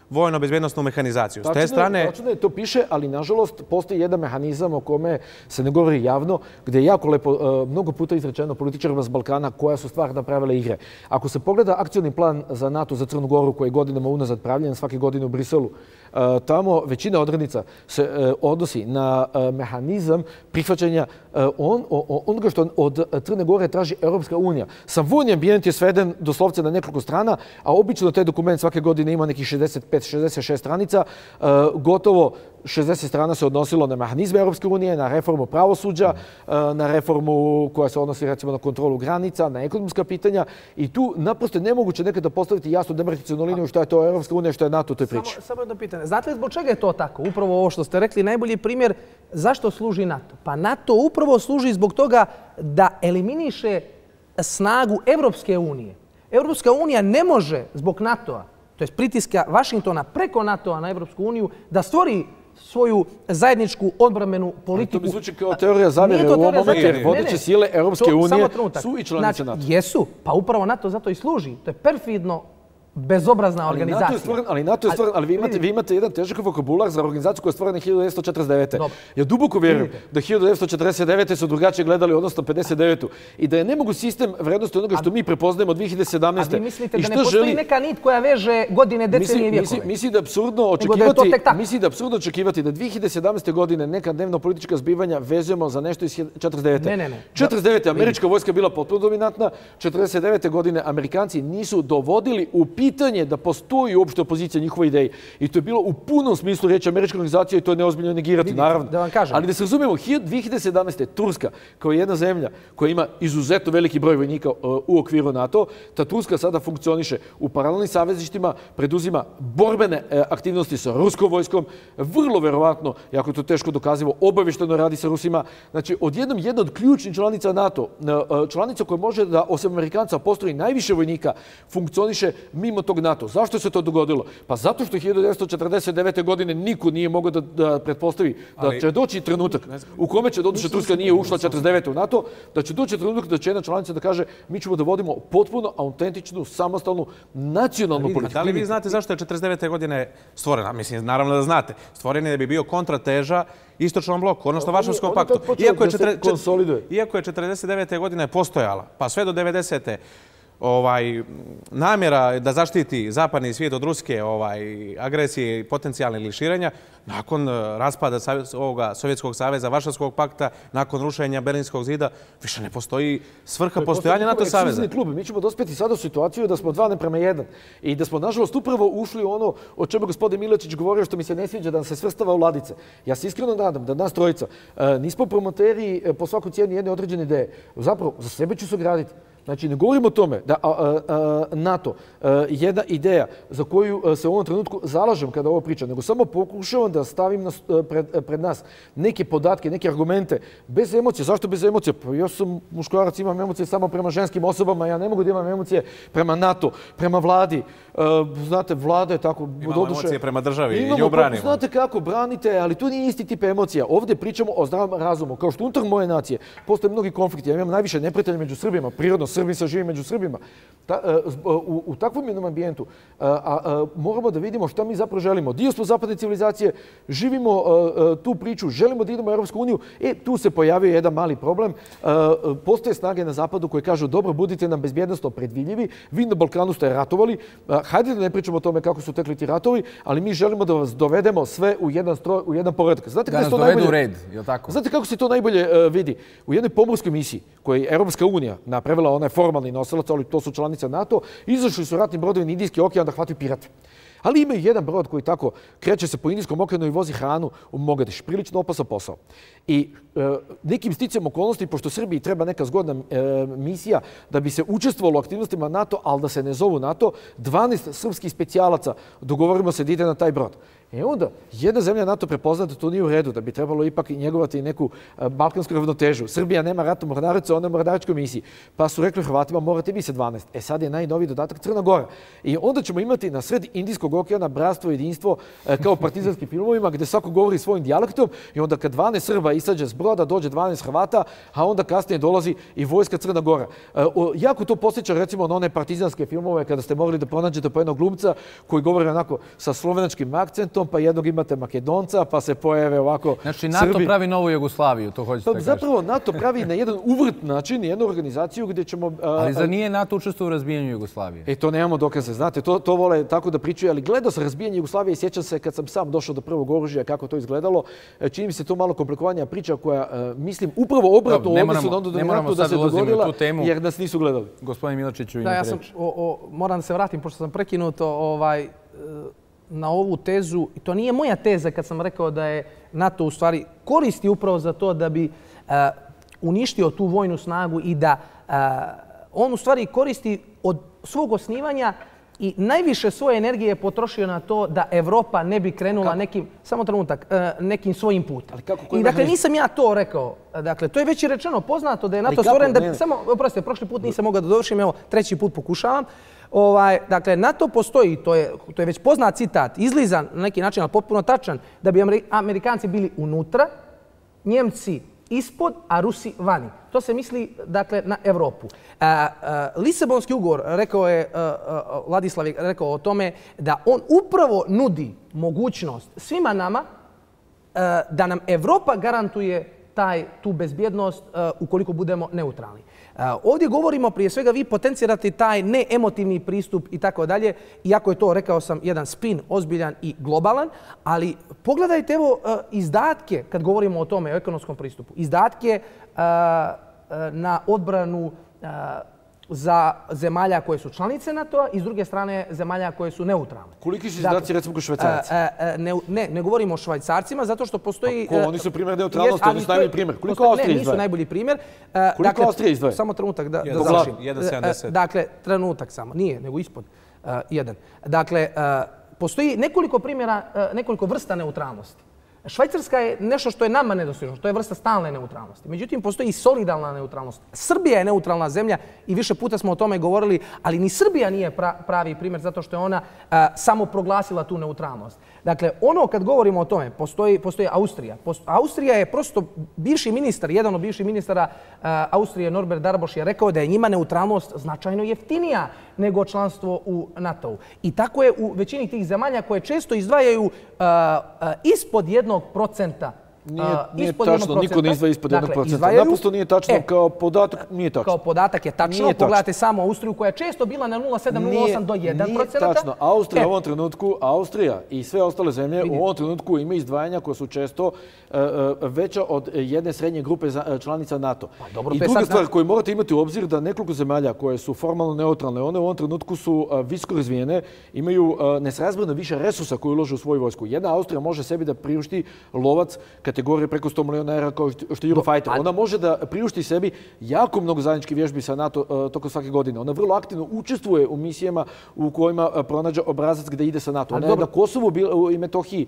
vojno-bezbjednostnu mehanizaciju. S te strane... Tačno je, to piše, ali nažalost postoji jedan mehanizam o kome se ne govori javno, gdje je jako lepo, mnogo puta izrečeno političarima s Balkana koja su stvarno pravila igre. Ako se pogleda akcioni plan za NATO za Crnu Goru koji je godinama unazad pravljen svake godine u Briselu, tamo većina odrednica se odnosi na mehanizam prihvaćanja onoga što od Crne Gore traži Europska unija. Sam vojni ambijent je sveden doslovce na nekoliko strana, a obično taj dokument svake godine ima nekih 65-66 stranica. Gotovo 60 strana se odnosilo na mehanizme Europske unije, na reformu pravosuđa, na reformu koja se odnosi recimo na kontrolu granica, na ekonomska pitanja i tu naprosto nemoguće nekada postaviti jasnu demarkacionu liniju što je to Europska unija, što je NATO u toj priči. Samo jedno pitanje. Znate li zbog čega je to tako? Upravo ovo što ste rekli, najbolji primjer zašto služi NATO? Pa NATO upravo služi zbog toga da eliminiše snagu Evropske unije. Evropska unija ne može zbog NATO-a, to je pritiska Vašingtona preko NATO-a na Evropsku uniju, da stvori svoju zajedničku odbrambenu politiku. To mi zvuči kao teorija zavjere u ovom momentu, jer vodeće sile Europske unije su i članice NATO. Jesu, pa upravo NATO zato i služi. To je perfidno bezobrazna organizacija. Ali NATO je stvoren, ali vi imate jedan težak vokabular za organizaciju koja je stvorena 1949. Ja duboko vjerujem da 1949. su drugačije gledali, odnosno 59. I da je ne mogu sistem vrednosti onoga što mi prepoznajemo od 2017. A vi mislite da ne postoji neka nit koja veže godine, decenije i vjekove? Mislim da je apsurdno očekivati da 2017. godine neka dnevno politička zbivanja vezujemo za nešto iz 49. Ne. 49. američka vojska bila potpuno dominantna, 49. godine Amerikanci nisu dovodili u pitanje da postoji uopšte opozicija njihove ideje. I to je bilo u punom smislu reći američka organizacija i to je neozbiljno negirati, naravno. Da vam kažem. Ali da se razumijemo, 2017. Turska, kao jedna zemlja koja ima izuzetno veliki broj vojnika u okviru NATO, ta Turska sada funkcioniše u paralelnim savezništima, preduzima borbene aktivnosti sa ruskom vojskom, vrlo verovatno, jako je to teško dokazivo, obavješteno radi sa Rusima. Znači, jedna od ključnih članica NATO, članica koja može da, osim Amerikanca, postroji najviše vojnika, funkcioniše mimo tog NATO. Zašto se to dogodilo? Pa zato što 1949. godine niko nije mogao da pretpostavi da će doći trenutak u kome će, doduše Turska nije ušla 49. u NATO, da će doći trenutak da će jedna članica da kaže mi ćemo da vodimo potpuno autentičnu, samostalnu, nacionalnu politiku. Da li vi znate zašto je 49. godine stvorena? Mislim, naravno da znate. Stvoren je da bi bio kontrateža istočnom bloku, odnosno Varšavskom paktu. Iako je 49. godine postojala, pa sve do 90. namjera da zaštiti zapadni svijet od ruske agresije i potencijalne ili širenja, nakon raspada Sovjetskog saveza, Varšavskog pakta, nakon rušenja Berlinskog zida, više ne postoji svrha postojanja NATO saveza. Mi ćemo dospjeti sada u situaciju da smo 2:1 i da smo, nažalost, upravo ušli u ono o čemu gospodin Miletić govorio što mi se ne sviđa da nam se svrstava u ladice. Ja se iskreno nadam da nas trojica nismo promoteri po svaku cijenu jedne određene ideje. Zapravo, za sebe ću se graditi. Znači, ne govorimo o tome da NATO jedna ideja za koju se u ovom trenutku zalažem kada ovo pričam, nego samo pokušavam da stavim pred nas neke podatke, neke argumente, bez emocije. Zašto bez emocije? Pa ja sam muškarac, imam emocije samo prema ženskim osobama, ja ne mogu da imam emocije prema NATO, prema vladi. Znate, vlada je tako... Imamo emocije prema državi i nju branimo. Znate kako, branite, ali to nije isti tip emocija. Ovdje pričamo o zdravom razumu. Kao što unutar moje nacije postoje mnogi konflikti. Ja imam najviše neprijatelja među Srbima, prirodno Srbi se živi među Srbima. U takvom jednom ambijentu moramo da vidimo šta mi zapravo želimo. Dio smo zapadne civilizacije, živimo tu priču, želimo da idemo u Europsku uniju. Tu se pojavio jedan mali problem. Postoje snage na zapadu koje kažu dobro, budite nam bezbjednosno predvidljivi. Vi na Balkanu ste ratovali. Hajde da ne pričamo o tome kako su tekli ti ratovi, ali mi želimo da vas dovedemo sve u jedan stroj, u jedan poredak. Da nas dovedu u red, je li tako? Znate kako se to najbolje vidi? U jednoj pomorskoj misiji koju je Europska unija napravila, ona je formalni nosilac, ali to su članice NATO, izašli su ratni brodovi na Indijski okean da hvataju pirate. Ali imaju jedan brod koji tako kreće se po Indijskom okeanu i vozi hranu u Mogadiš. Prilično opasan posao. I nekim sticajem okolnosti, pošto Srbiji treba neka zgodna misija da bi se učestvovalo u aktivnostima NATO, ali da se ne zovu NATO, 12 srpskih specijalaca dogovorimo se da ide na taj brod. I onda jedna zemlja NATO prepozna da to nije u redu, da bi trebalo ipak njegovati neku balkansku ravnotežu. Srbija nema ratnu mornaricu, ona je mornaričkoj misiji. Pa su rekli Hrvatima, morate vi se 12. Sad je najnoviji dodatak Crna Gora. I onda ćemo imati na sred Indijskog okeana bratstvo i jedinstvo kao partizanskim filmovima gdje svako govori svojim dijalektom i onda kad 12 Srba izađe s broda, dođe 12 Hrvata, a onda kasnije dolazi i vojska Crna Gora. Jako to posjeća recimo na one partizanske filmove kada ste mogli da pronađete po jednog glumca koji govori onako sa slovenačkim akcentom, pa jednog imate Makedonca, pa se pojave ovako Znači NATO pravi novu Jugoslaviju, to hoćete da kažete? Zapravo NATO pravi na jedan uvrt način jednu organizaciju gdje ćemo... Ali zar nije NATO učestvovao u razbijanju Jugoslavije? To nemamo dokaze, znate, to vole tako da pričaju, ali gledao sam razbijanje Jugoslavije i sjećam se kad sam sam došao do prvog oružja kako to izgledalo. Čini mi se to malo komplikovanija priča koja, mislim, upravo obratno u odnosu na onda NATO da se dogodila, jer nas nisu gledali. Gospodin Miločiću, imate reč. Moram da se vratim, pošto sam prekinut na ovu tezu. To nije moja teza kad sam rekao da je NATO u stvari koristi upravo za to da bi uništio tu vojnu snagu i da on u stvari koristi od svog osnivanja i najviše svoje energije je potrošio na to da Evropa ne bi krenula nekim svojim putem. I dakle nisam ja to rekao. Dakle, to je već i rečeno, poznato da je NATO stvoren da... Samo, oprostite, prošli put nisam mogao da dovršim, evo, treći put pokušavam. Dakle, NATO postoji, to je već poznat citat, izlizan na neki način, ali potpuno tačan, da bi Amerikanci bili unutra, Njemci ispod, a Rusi vani. To se misli, dakle, na Evropu. Lisabonski ugovor, rekao je, Vladislav je rekao o tome, da on upravo nudi mogućnost svima nama da nam Evropa garantuje tu bezbjednost ukoliko budemo neutralni. Ovdje govorimo, prije svega, vi potencirate taj neemotivni pristup i tako dalje, iako je to, rekao sam, jedan spin, ozbiljan i globalan, ali pogledajte evo izdatke, kad govorimo o tome, o ekonomskom pristupu, izdatke na odbranu za zemalja koje su članice NATO-a i s druge strane zemalja koje su neutralne. Koliki su izdaci recimo kod Švajcaraca? Ne govorimo o Švajcarcima zato što postoji... Oni su primjer neutralnosti, oni su najbolji primjer. Koliko Austrija izdvaja? Ne, nisu najbolji primjer. Koliko Austrija izdvaja? Samo trenutak da završim. 1,70. Dakle, trenutak samo. Nije, nego ispod 1. Dakle, postoji nekoliko primjera, nekoliko vrsta neutralnosti. Švajcarska je nešto što je nama nedostižno, to je vrsta stalne neutralnosti. Međutim, postoji i solidarna neutralnost. Srbija je neutralna zemlja i više puta smo o tome govorili, ali ni Srbija nije pravi primjer zato što je ona samo proglasila tu neutralnost. Dakle, kad govorimo o tome, postoji Austrija. Austrija je prosto bivši ministar, jedan od bivših ministara Austrije, Norbert Darboš, je rekao da je njima neutralnost značajno jeftinija nego članstvo u NATO-u. I tako je u većini tih zemalja koje često izdvajaju ispod 1%. Nije tačno, niko ne izdvaja ispod 1%. Naprosto nije tačno, kao podatak nije tačno. Kao podatak je tačno. Pogledajte samo Austriju koja je često bila na 0,7-0,8 do 1%. Nije tačno. Austrija u ovom trenutku, Austrija i sve ostale zemlje u ovom trenutku imaju izdvajanja koja su često veća od jedne srednje grupe članica NATO. I druga stvar koju morate imati u obzir da nekoliko zemalja koje su formalno neutralne, one u ovom trenutku su visoko razvijene, imaju nesrazmjerno više resursa koji ulože u svoju vojsku. Jedna Austrija može sebi da priušti lovac kategorije preko 100 miliona € kao što je Eurofighter. Ona može da priušti sebi jako mnogo zajedničkih vježbi sa NATO tokom svake godine. Ona vrlo aktivno učestvuje u misijama u kojima pronađe obrazac gdje ide sa NATO. Ona je na Kosovu i Metohiji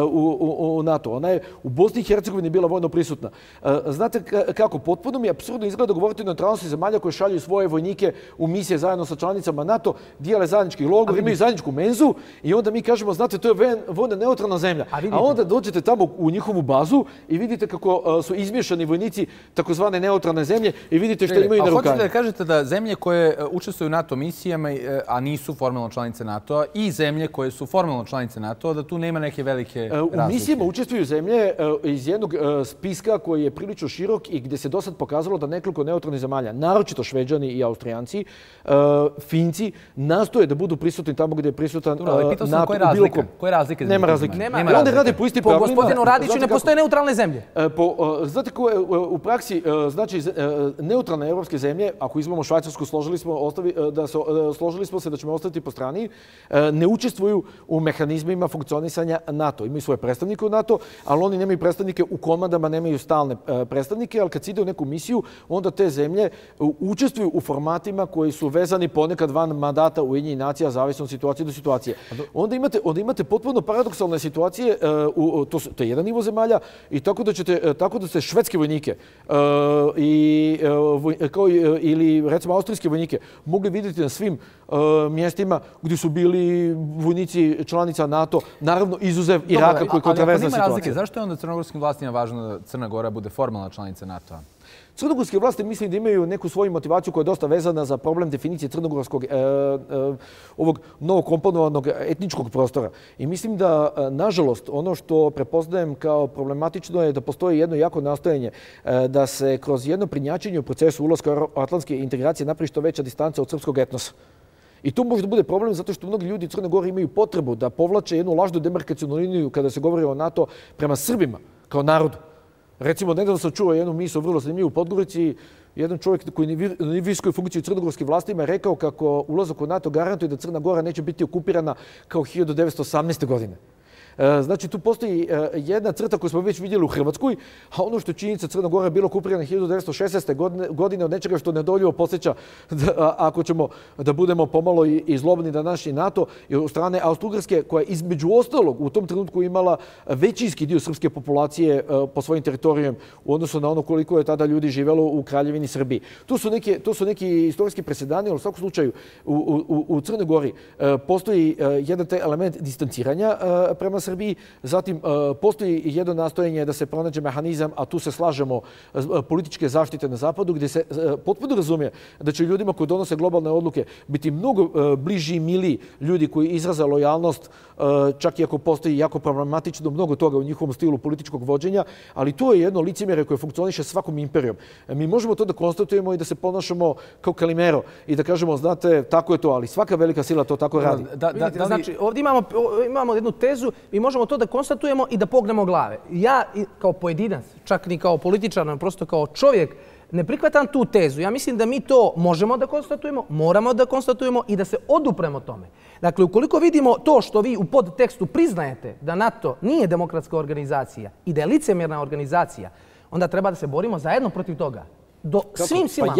u NATO. Ona je u Bosni i Hercegovini bila vojno prisutna. Znate kako, potpuno mi je apsurdno izgleda govoriti o neutralnosti zemalja koje šalju svoje vojnike u misije zajedno sa članicama NATO, dijele zajednički logor, imaju zajedničku menzu i onda mi kažemo, znate, to je vojna neutralna zemlja. A onda dođete tamo u njihovu bazu i vidite kako su izmiješani vojnici takozvane neutralne zemlje i vidite što imaju na rukama. A hoćete da kažete da zemlje koje učestvuju u NATO misijama, a nisu formalno članice NATO-a, i zemlje koje su formalno članice NATO-a, da tu nema neke velike razlike? U misijama učestvuju zemlje iz jednog spiska koji je prilično širok i gdje se do sad pokazalo da nekoliko neutralnih zemalja, naročito Šveđani i Austrijanci, Finci, nastoje da budu prisutni tamo gdje je prisutan NATO u bilo kom. Koje razlike? Nema razlike. Onda rade po istim pravilima. Po gospodinu Radiću ne postoje neutralne zemlje. Znate ko je u praksi, znači neutralne evropske zemlje, ako izmamo Švajcarsku, složili smo se da ćemo ostati po strani, ne učestvuju u mehanizmima funkcionisanja NATO. Imaju svoje predstavnike u NATO, ali oni nemaju predstavnike u komandama, nemaju stalne predstavnike, ali kad se ide u neku misiju, onda te zemlje učestvuju u formatima koji su vezani ponekad van mandata Ujedinjenih nacija, zavisno od situacije do situacije. Onda imate potpuno paradoksalne situacije, to je jedan nivo zemalja, i tako da se švedske vojnike ili recimo austrijske vojnike mogli vidjeti na svim mjestima gdje su bili vojnici članica NATO, naravno izuzev Iraka koji je kontroverzna situacija. Razlike, zašto je onda crnogorskim vlastima važno da Crna Gora bude formalna članica NATO-a? Crnogorske vlasti mislim da imaju neku svoju motivaciju koja je dosta vezana za problem definicije crnogorskog ovog novokomponovanog etničkog prostora. I mislim da, nažalost, ono što prepoznajem kao problematično je da postoji jedno jako nastojanje da se kroz jedno prednjačenje u procesu ulaska u atlantske integracije napravi što veća distanca od srpskog etnosa. I to može da bude problem zato što mnogi ljudi u Crnoj Gori imaju potrebu da povlače jednu lažnu demarkacionu liniju kada se govori o NATO prema Srbima kao narodu. Recimo, nedavno sam čuo jednu misao vrlo zanimljivu u Podgorici. Jedan čovjek koji je na visokoj funkciji u crnogorskim vlastima je rekao kako ulazak u NATO garantuje da Crna Gora neće biti okupirana kao 1918. godine. Znači, tu postoji jedna crta koju smo već vidjeli u Hrvatskoj, a ono što je činjenica Crna Gora je bilo okupirana 1916. godine od nečega što nedoljivo podsjeća, ako ćemo da budemo pomalo i zlobni na današnji NATO, od strane Austro-Ugarske, koja je između ostalog u tom trenutku imala većinski dio srpske populacije po svojim teritorijem u odnosu na ono koliko je tada ljudi živjelo u Kraljevini Srbiji. To su neki istorijski presedani, ali u svakom slučaju u Crnoj Gori postoji jedan taj element distanciranja prema Srbiji. Zatim, postoji jedno nastojanje da se pronađe mehanizam, a tu se slažemo, političke zaštite na zapadu, gdje se potpuno razumije da će ljudima koji donose globalne odluke biti mnogo bliži i miliji ljudi koji izraze lojalnost, čak i ako postoji jako problematično mnogo toga u njihovom stilu političkog vođenja, ali to je jedno licemjerje koje funkcioniše svakom imperijom. Mi možemo to da konstatujemo i da se ponašamo kao Kalimero i da kažemo, znate, tako je to, ali svaka velika sila to tako radi. Znači, ovdje imamo jednu tezu i možemo to da konstatujemo i da pognemo glave. Ja kao pojedinac, čak ni kao političar, prosto kao čovjek, ne prihvatam tu tezu. Ja mislim da mi to možemo da konstatujemo, moramo da konstatujemo i da se odupremo tome. Dakle, ukoliko vidimo to što vi u podtekstu priznajete da NATO nije demokratska organizacija i da je licemjerna organizacija, onda treba da se borimo zajedno protiv toga. Svim silama.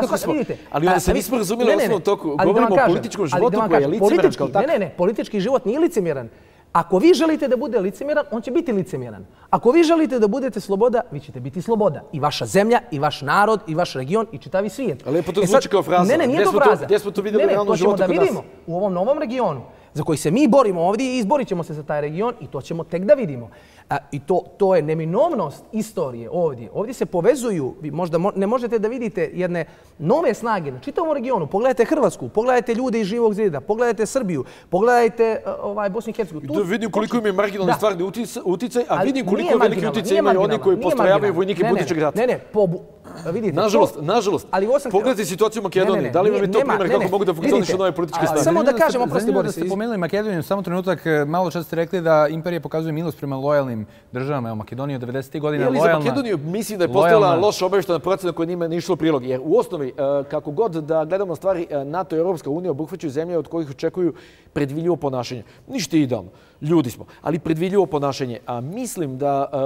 Ali onda se nismo razumjeli u osnovnom toku. Govorimo o političkom životu koji je licemjeran kao tako. Ne, politički život nije licemjeran. Ako vi želite da bude licemjeran, on će biti licemjeran. Ako vi želite da budete sloboda, vi ćete biti sloboda. I vaša zemlja, i vaš narod, i vaš region, i čitavi svijet. Ali lepo to zvuči kao fraza. Ne, nije to fraza. Gdje smo to vidjeli u realnom životu kod nas? To ćemo da vidimo u ovom novom regionu za koji se mi borimo ovdje i izborit ćemo se za taj region i to ćemo tek da vidimo. I to je neminovnost istorije ovdje. Ovdje se povezuju, vi možda ne možete da vidite jedne nove snage na čitavom regionu. Pogledajte Hrvatsku, pogledajte ljude iz Živog zida, pogledajte Srbiju, pogledajte Bosnu i Hercegovinu. Da vidim koliko im je marginalni stvarni uticaj, a vidim koliko veliki uticaj imaju oni koji postrojavaju vojnike budućeg rata. Vidite. Nažalost. Pogledajte situaciju u Makedoniji. Da li vam je to primjer kako mogu da funkcionišu nove političke snage? Samo da kažem, oprosti Boris. Ste pomenuli Makedoniju, samo trenutak, malo čas ste rekli da imperija pokazuje milost prema lojalnim državama. Evo, Makedonija od 90. godina lojalna. Za Makedoniju mislim da je postojala loša obaveštena procena koja njima ne išlo prilog. Jer u osnovi, kako god da gledamo stvari, NATO i Europska unija obuhvaćaju zemlje od kojih očekuju predvidljivo ponašanje. Ništa idealno. Ljudi smo, ali predvidljivo ponašanje. A mislim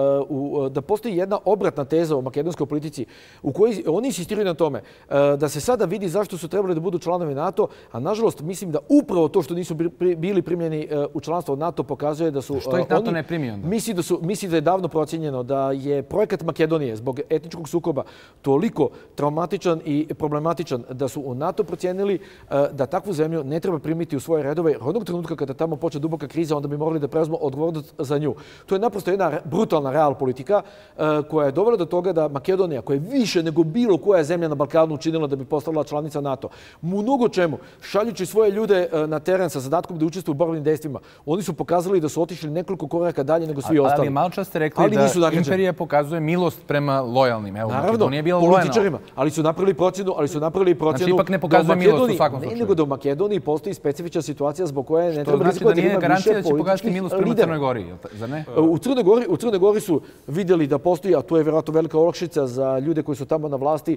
da postoji jedna obratna teza u makedonskoj politici u kojoj oni insistiraju na tome da se sada vidi zašto su trebali da budu članovi NATO, a nažalost mislim da upravo to što nisu bili primljeni u članstvo NATO pokazuje da su... Što ih NATO ne primi onda? Mislim da je davno procijenjeno da je projekat Makedonije zbog etničkog sukoba toliko traumatičan i problematičan da su u NATO procijenili da takvu zemlju ne treba primiti u svoje redove. Onog trenutka kada tamo počne duboka kriza, onda bi morali da preuzmu odgovornost za nju. To je naprosto jedna brutalna real politika koja je dovela do toga da Makedonija, koja je više nego bilo koja zemlja na Balkanu učinila da bi postala članica NATO, mnogo čemu, šaljući svoje ljude na teren sa zadatkom da učestvuju u borbenim dejstvima, oni su pokazali da su otišli nekoliko koraka dalje nego svi ostali. Ali malo čas ste rekli da imperija pokazuje milost prema lojalnim. Evo, Makedonija je bila političarima, ali su napravili procjenu. Znači, ipak ne pokazuje milost u svakom slučaju. Nego da u Makedoniji postoji specifična situacija zbog koje ne treba rizikovati da ima više političkih lidera. U Crnoj Gori su vidjeli da postoji, a to je vjerojatno velika olakšica za ljude koji su tamo na vlasti,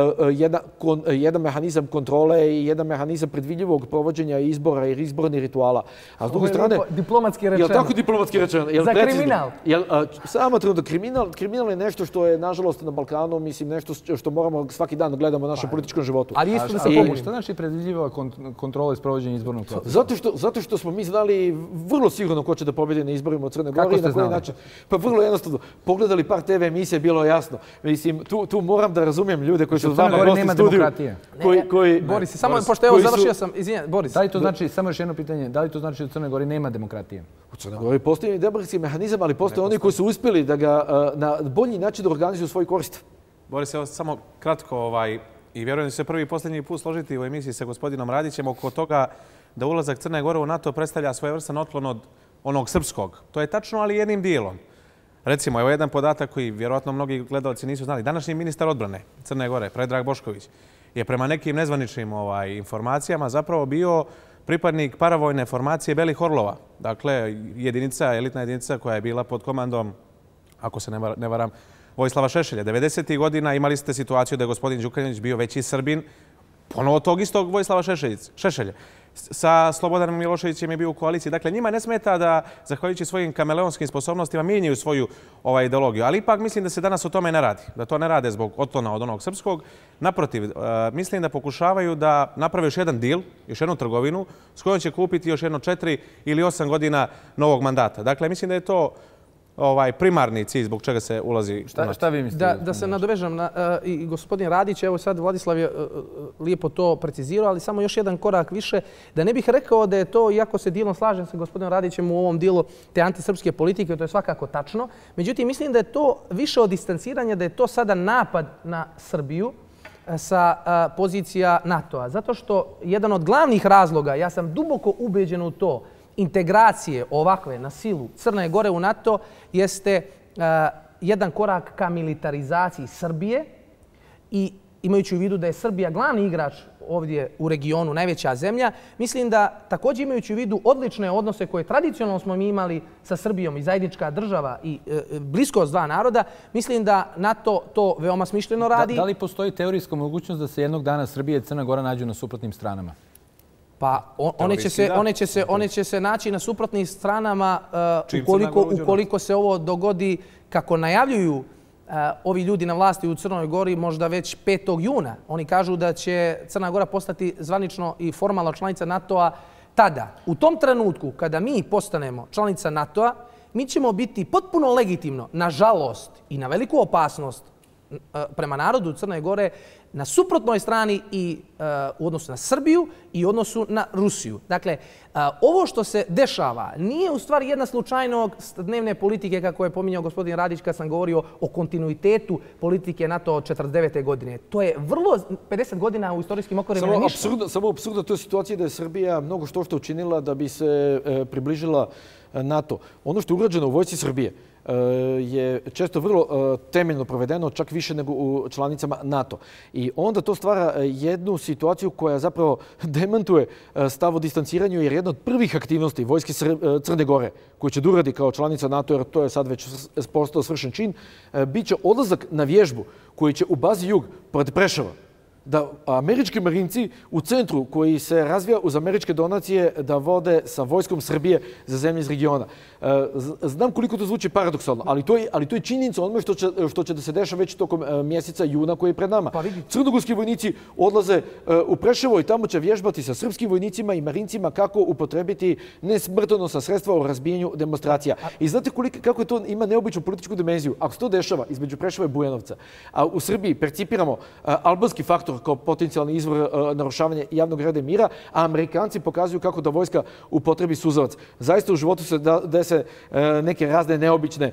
jedan mehanizam kontrole i jedan mehanizam predvidljivog provođenja izbora i izbornih rituala. A s druge strane... Diplomatski rečeno. Je li tako diplomatski rečeno? Za kriminal. Samo trenutak, kriminal je nešto što je, nažalost, na Balkanu, mislim, nešto što moramo svaki dan da gledamo u našem političkom životu. Ali isto da se pomoći. Šta znači predvidljiva kontrola i sprovođenja izbornog procesa? Zato što smo mi znali vrlo sigurno ko će da pobjedi na izborima u Crnoj Gori. Kako ste znali? Način. Pa vrlo jednostavno. Pogledali par TV emisije, bilo je jasno. Mislim, tu moram da razumijem ljude koji su s vama gosti u studiju. Boris, samo pošto evo završio sam, izvinjam, Boris. Da li to znači, samo još jedno pitanje, da li to znači da u Crnoj Gori nema demokratije? U Crnoj Gori postoji demokratski mehanizam, ali postoje oni koji su uspjeli da ga na bolji način da organizuju svoj korist. Boris, evo samo kratko i vjerujem da će se prvi i posljednji put složiti u emisiji sa gospodinom Radićem oko toga da ulazak Crne Gore u NATO predstavlja svojevrstan otklon od onog srpskog. To je tačno, ali jednim dijelom. Recimo, evo jedan podatak koji vjerojatno mnogi gledalci nisu znali. Današnji ministar odbrane Crne Gore, Predrag Bošković, je prema nekim nezvaničnim informacijama zapravo bio pripadnik paravojne formacije Belih Orlova. Dakle, elitna jedinica koja je bila pod komandom, ako se ne varam, Vojislava Šešelja. 90. godina imali ste situaciju da je gospodin Đukanović bio veći Srbin, ponovo tog istog Vojislava Šešelja. Sa Slobodanom Miloševićem je bio u koaliciji. Dakle, njima ne smeta da, zahvaljujući svojim kameleonskim sposobnostima, mijenjaju svoju ideologiju. Ali ipak mislim da se danas o tome ne radi. Da to ne rade zbog otklona od onog srpskog. Naprotiv, mislim da pokušavaju da naprave još jedan deal, još jednu trgovinu, s kojom će kupiti još jedno 4 ili 8 godina novog mandata. Dakle, mislim da je to primarni cilj zbog čega se ulazi u NATO. Šta vi mislite? Da se nadovežem i gospodin Radić, evo sad Vladislav je lijepo to precizirao, ali samo još jedan korak više. Da ne bih rekao da je to, iako se dijelom slažem sa gospodinom Radićem u ovom dijelu te antisrpske politike, to je svakako tačno. Međutim, mislim da je to više od distanciranja, da je to sada napad na Srbiju sa pozicija NATO-a. Zato što jedan od glavnih razloga, ja sam duboko ubeđen u to, integracije ovakve na silu Crne Gore u NATO jeste jedan korak ka militarizaciji Srbije i imajući u vidu da je Srbija glavni igrač ovdje u regionu, najveća zemlja, mislim da također imajući u vidu odlične odnose koje tradicionalno smo mi imali sa Srbijom i zajednička država i bliskost dva naroda, mislim da NATO to veoma smišljeno radi. Da li postoji teorijska mogućnost da se jednog dana Srbija i Crna Gora nađu na suprotnim stranama? Pa one će se naći na suprotnim stranama ukoliko se ovo dogodi kako najavljuju ovi ljudi na vlasti u Crnoj Gori možda već 5. juna. Oni kažu da će Crna Gora postati zvanično i formalno članica NATO-a tada. U tom trenutku kada mi postanemo članica NATO-a, mi ćemo biti potpuno legitimno, nažalost i na veliku opasnost prema narodu Crne Gore, na suprotnoj strani i u odnosu na Srbiju i u odnosu na Rusiju. Dakle, ovo što se dešava nije u stvari jedna slučajnost dnevne politike, kako je pominjao gospodin Radić kad sam govorio o kontinuitetu politike NATO od 49. godine. To je vrlo 50 godina u istorijskim okvirima ništa. Samo apsurdno to je situacija da je Srbija mnogo što učinila da bi se približila NATO. Ono što je urađeno u vojsci Srbije je često vrlo temeljno provedeno, čak više nego u članicama NATO. I onda to stvara jednu situaciju koja zapravo demantuje stav o distanciranju, jer jedna od prvih aktivnosti vojske Crne Gore, koju će da uradi kao članica NATO, jer to je sad već postao svršen čin, bit će odlazak na vježbu koji će u bazi Jug pored Preševa da američki marinci u centru koji se razvija uz američke donacije da vode sa vojskom Srbije za zemlje iz regiona. Znam koliko to zvuči paradoksalno, ali to je činjenica onome što će da se deša već tokom mjeseca juna koji je pred nama. Crnogorski vojnici odlaze u Preševo i tamo će vježbati sa srpskim vojnicima i marincima kako upotrebiti nesmrtonosna sredstva u razbijanju demonstracija. I znate kako to ima neobičnu političku dimenziju? Ako se to dešava između Preševa i Bujanovca, a u Srbiji percipiramo albanski faktor kao potencijalni izvor narušavanja javnog reda i mira, a Amerikanci pokazuju kako da vojska upotrebi suzavac. Zaista u životu se dese neke razne neobične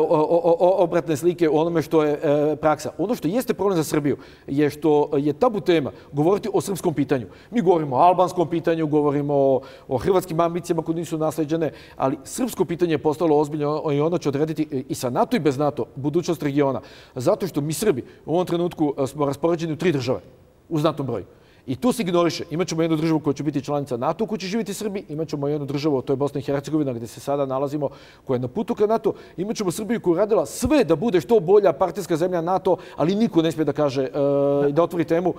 obratne slike u onome što je praksa. Ono što jeste problem za Srbiju je što je tabu tema govoriti o srpskom pitanju. Mi govorimo o albanskom pitanju, govorimo o hrvatskim ambicijama koje nisu nasleđene, ali srpsko pitanje je postalo ozbiljno i ono će odrediti i sa NATO i bez NATO budućnost regiona. Zato što mi Srbi u ovom trenutku smo raspoređeni u 3 države u znatnom broju. I tu se ignoriše. Imaćemo jednu državu koja će biti članica NATO, koja će živjeti Srbi. Imaćemo jednu državu, to je Bosna i Hercegovina, gdje se sada nalazimo, koja je na putu ka NATO. Imaćemo Srbiju koja je radila sve da bude što bolja partijska zemlja NATO, ali niko ne smije da kaže i da otvori temu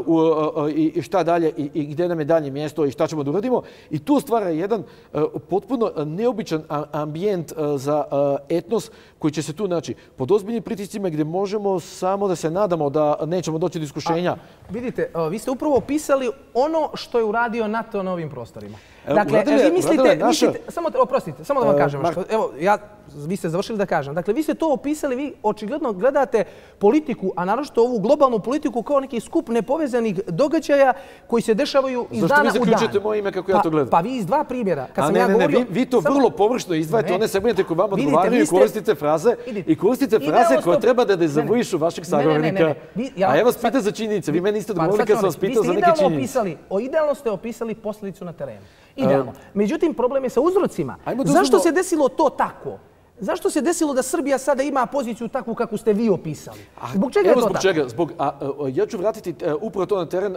i šta dalje i gdje nam je dalje mjesto i šta ćemo da uradimo. I tu stvara jedan potpuno neobičan ambijent za etnos koji će se tu naći pod ozbiljnim pritiscima gdje možemo samo da se nadamo da nećemo doći do iskušenja Vidite, vi ste upravo opisali ono što je uradio NATO na ovim prostorima. Dakle, vi mislite, oprostite, samo da vam kažem što. Evo, vi ste završili da kažem. Dakle, vi ste to opisali, vi očigledno gledate politiku, a naročito ovu globalnu politiku kao neki skup nepovezanih događaja koji se dešavaju iz dana u dan. Zašto vi zaključujete moje ime kako ja to gledam? Pa vi iz dva primjera. Vi to vrlo površno izdvajate, one segmente koje vam odgovaraju i koristite fraze koje treba da dezavuišu vašeg sagovornika. A ja vas pitam za činjenice. Vi meni niste odgovorili kad sam vas pitao za neke činjenice. Idealno ste opisali posljedicu na terenu. Idealno. Međutim, problem je sa uzrocima. Zašto se desilo to tako? Zašto se desilo da Srbija sada ima poziciju takvu kako ste vi opisali? Zbog čega je to tako? Ja ću vratiti upravo to na teren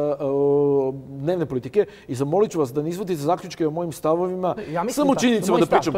dnevne politike i zamolit ću vas da ne izvodite zaključke o mojim stavovima. Samo činjenicama da pričam.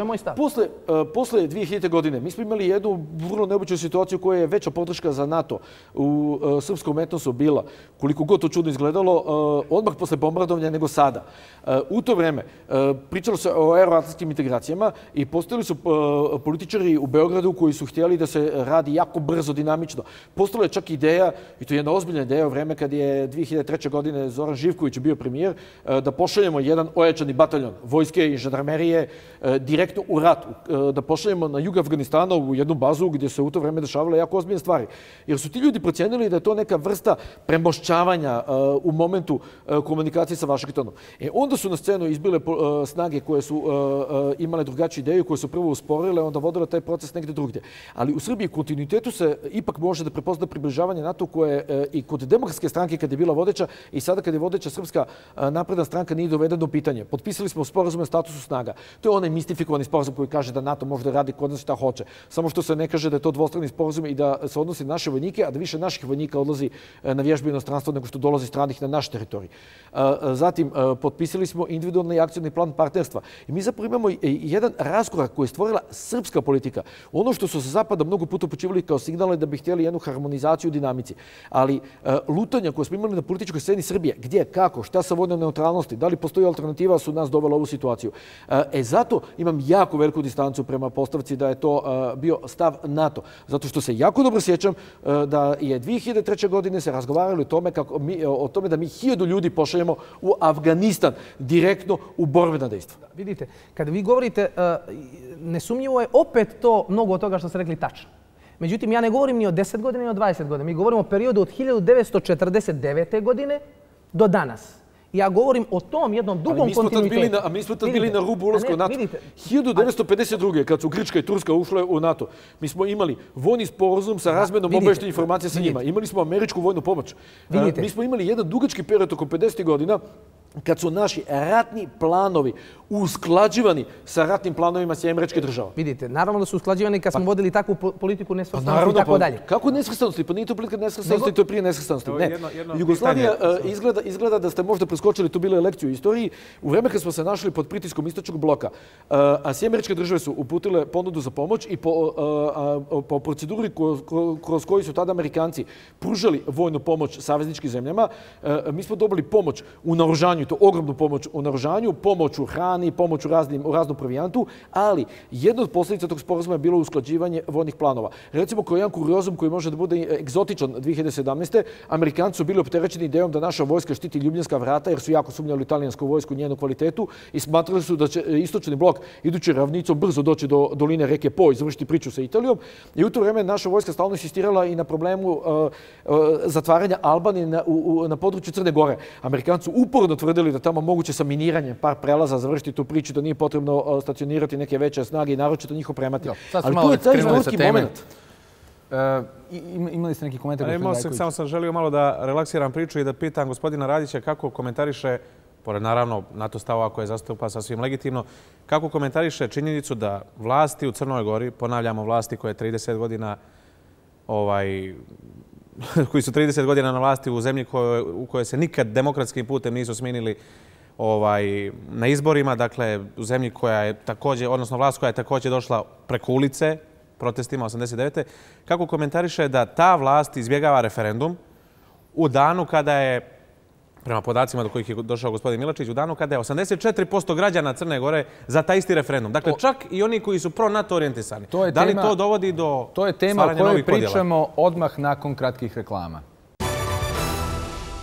Posle 2000. godine mi smo imali jednu vrlo neobičnu situaciju koja je veća podrška za NATO u srpskom etnosu bila, koliko god to čudno izgledalo, odmah posle bombardovanja nego sada. U to vreme pričalo se o euroatlantskim integracijama i postojali su političari u Beogradu koji su htjeli da se radi jako brzo, dinamično. Postala je čak ideja, i to je jedna ozbiljna ideja u vreme kad je 2003. godine Zoran Živković bio premijer, da pošaljemo jedan ojačani bataljon vojske i žandarmerije direktno u rat, da pošaljemo na jug Afganistana u jednu bazu gdje se u to vreme dešavale jako ozbiljne stvari. Jer su ti ljudi procijenili da je to neka vrsta premošćavanja u momentu komunikacije sa Vašingtonom. Onda su na scenu izbile snage koje su imale drugačiju ideju, koje su prvo usporile, onda vodila taj proces negdje drugdje. Ali u Srbiji kontinuitetu se ipak može da prepozna približavanje NATO koje i kod demokratske stranke kad je bila vodeća i sada kad je vodeća Srpska napredna stranka nije dovedeno u pitanje. Potpisali smo sporazum o statusu snaga. To je onaj mistifikovani sporazum koji kaže da NATO može da radi kod nas šta hoće. Samo što se ne kaže da je to dvostrani sporazum i da se odnosi na naše vojnike, a da više naših vojnika odlazi na vježbe inostranstvo nego što dolazi stranih na naš teritorij. Zatim, potpisali smo individualni akcioni plan partnerstva. I mi zapravo imamo jedan raskorak koji je stvorila srpska politika. Ono što su se zapada mnogo puta upućivali kao signale da bi htjeli jednu harmonizaciju u dinamici. Ali lutanja koje smo imali na političkoj sceni Srbije, gdje, kako, šta sa vojnom neutralnosti, da li postoji alternativa, su nas dovela u ovu situaciju. Zato imam jako veliku distancu prema postavci da je to bio stav NATO. Zato što se jako dobro sjećam da je 2003. godine se razgovarali o tome da mi 1000 ljudi pošaljemo u Afganistan direktno u borbena dejstva. Vidite, kad vi govorite, nesumnjivo je opet to mnogo od toga što ste rekli tačno. Međutim, ja ne govorim ni o 10 godina, ni o 20 godina. Mi govorimo o periodu od 1949. godine do danas. Ja govorim o tom jednom dugom kontinuitetu. A mi smo tad bili na rubu ulaska u NATO. 1952. kad su Grčka i Turska ušle u NATO, mi smo imali vojni sporazum sa razmjenom obavještajnih informacija sa njima. Imali smo američku vojnu pomoć. Mi smo imali jedan dugački period oko 50 godina kad su naši ratni planovi usklađivani sa ratnim planovima Sjedinjenih Američkih Država. Vidite, naravno da su usklađivani kad smo vodili takvu politiku nesvrstanosti i tako dalje. Kako nesvrstanosti? Pa nije to politika nesvrstanosti, to je prije nesvrstanosti. Ne. Jugoslavija izgleda da ste možda preskočili tu bile lekciju u istoriji. U vreme kad smo se našli pod pritiskom istočnog bloka, a Sjedinjene Američke Države su uputile ponudu za pomoć i po proceduri kroz koju su tada Amerikanci pružali vojnu pomoć savezničkim zemljama, mi smo dobili pomoć u naoružanju, to ogromnu pomoć u naoružanju, pomoć u hrani, pomoć u raznom provijantu, ali jedna od posljedica tog sporazuma je bilo usklađivanje vojnih planova. Recimo, kao jedan kuriozum koji može da bude egzotičan 2017. Amerikanci su bili opterećeni idejom da naša vojska štiti Ljubljanska vrata, jer su jako sumnjali italijansku vojsku, njenu kvalitetu i smatrali su da će istočni blok idući ravnicom brzo doći do doline reke Po i završiti priču sa Italijom. I u to vreme naša vojska stalno insistirala i na problemu zatvaranja Albanije na području Crne Gore. Amerikanci uporno tvrdili da tamo moguće sa miniranjem par prelaza završiti tu priču, da nije potrebno stacionirati neke veće snage i naročito njih opremati. Ali to je taj istorijski moment. Imali ste neki komentar? Samo sam želio malo da relaksiram priču i da pitam gospodina Radića kako komentariše, pored naravno NATO stavova koje zastupa sasvim legitimno, kako komentariše činjenicu da vlasti u Crnoj Gori, ponavljamo vlasti koje 30 godina koji su 30 godina na vlasti u zemlji u kojoj se nikad demokratskim putem nisu smijenili na izborima, dakle u zemlji koja je također, odnosno vlast koja je također došla preko ulice, protestima 89. Kako komentariše da ta vlast izbjegava referendum u danu kada je, prema podacima do kojih je došao gospodin Milačić, u danu kada je 84% građana Crne Gore za taj isti referendum. Dakle, čak i oni koji su pro-NATO orijentisani. Da li to dovodi do stvaranja novih podjela? To je tema o kojoj pričamo odmah nakon kratkih reklama.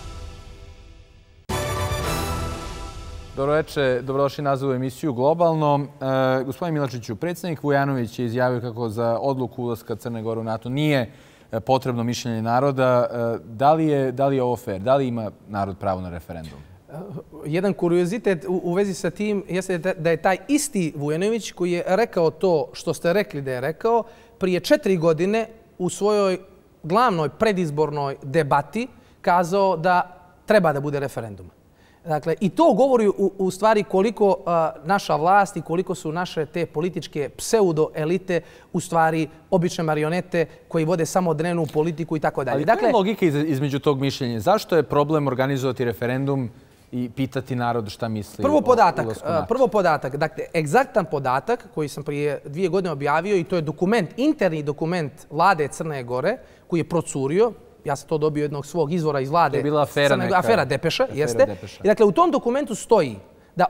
Dobrodošli nazad u emisiju Globalno. Gospodin Milačiću, predsjednik Vujanović je izjavio kako za odluku ulaska Crne Gore u NATO nije potrebno mišljenje naroda. Da li je ovo fair? Da li ima narod pravo na referendum? Jedan kuriozitet u vezi sa tim jeste da je taj isti Vujanović koji je rekao to što ste rekli da je rekao, prije 4 godine u svojoj glavnoj predizbornoj debati kazao da treba da bude referendum. Dakle, i to govori u stvari koliko naša vlast i koliko su naše te političke pseudo-elite u stvari obične marionete koji vode samo dnevnu politiku i tako dalje. Ali koja je logika između tog mišljenja? Zašto je problem organizovati referendum i pitati narod šta misli o ulasku NATO? Prvo podatak, dakle, egzaktan podatak koji sam prije 2 godine objavio i to je dokument, interni dokument vlade Crne Gore koji je procurio. Ja sam to dobio jednog svog izvora iz vlade. To je bila afera neka. Afera Depeša, jeste. I dakle, u tom dokumentu stoji da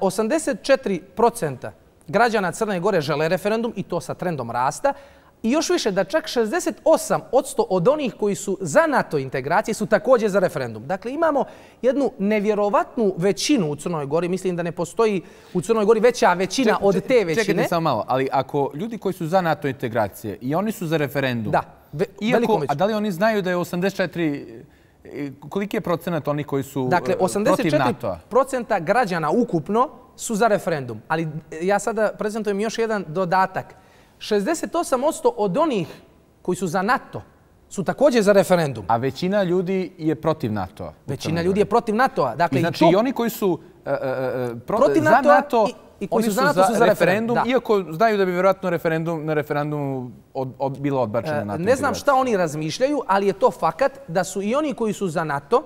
84% građana Crne Gore žele referendum i to sa trendom rasta. I još više da čak 68% od onih koji su za NATO integracije su također za referendum. Dakle, imamo jednu nevjerovatnu većinu u Crnoj Gori. Mislim da ne postoji u Crnoj Gori veća većina od te većine. Čekajte samo malo, ali ako ljudi koji su za NATO integracije i oni su za referendum, da, a da li oni znaju da je 84... Koliki je procenat onih koji su protiv NATO-a? 84% građana ukupno su za referendum. Ali ja sada prezentujem još jedan dodatak. 68% od onih koji su za NATO su također za referendum. A većina ljudi je protiv NATO-a. Većina ljudi je protiv NATO-a. Dakle, znači i oni koji su za NATO, oni su za referendum, iako znaju da bi vjerojatno na referendumu bilo odbačeno NATO integracija. Ne znam šta oni razmišljaju, ali je to fakat da su i oni koji su za NATO,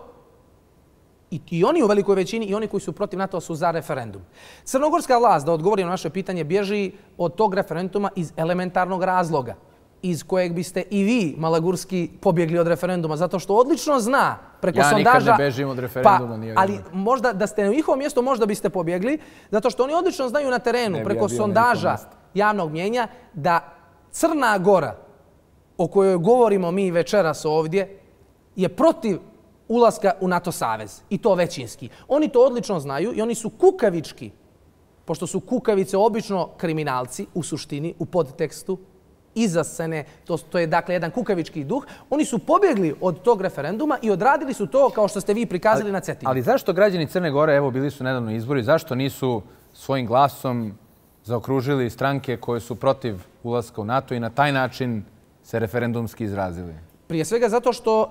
i oni u velikoj većini i oni koji su protiv NATO su za referendum. Crnogorska vlast, da odgovori na naše pitanje, bježi od tog referenduma iz elementarnog razloga, iz kojeg biste i vi, Malagurski, pobjegli od referenduma, zato što odlično zna preko sondaža... Ja nikad ne bežim od referenduma. Ali možda da ste na njihovom mjestu, možda biste pobjegli, zato što oni odlično znaju na terenu, preko sondaža javnog mjenja, da Crna Gora, o kojoj govorimo mi večeras ovdje, je protiv ulaska u NATO savez. I to većinski. Oni to odlično znaju i oni su kukavički, pošto su kukavice obično kriminalci u suštini, u podtekstu, iza scene, to je dakle jedan kukavički duh, oni su pobjegli od tog referenduma i odradili su to kao što ste vi prikazali na Cetinju. Ali zašto građani Crne Gore, evo bili su nedavno izbori, zašto nisu svojim glasom zaokružili stranke koje su protiv ulaska u NATO i na taj način se referendumski izrazili? Prije svega zato što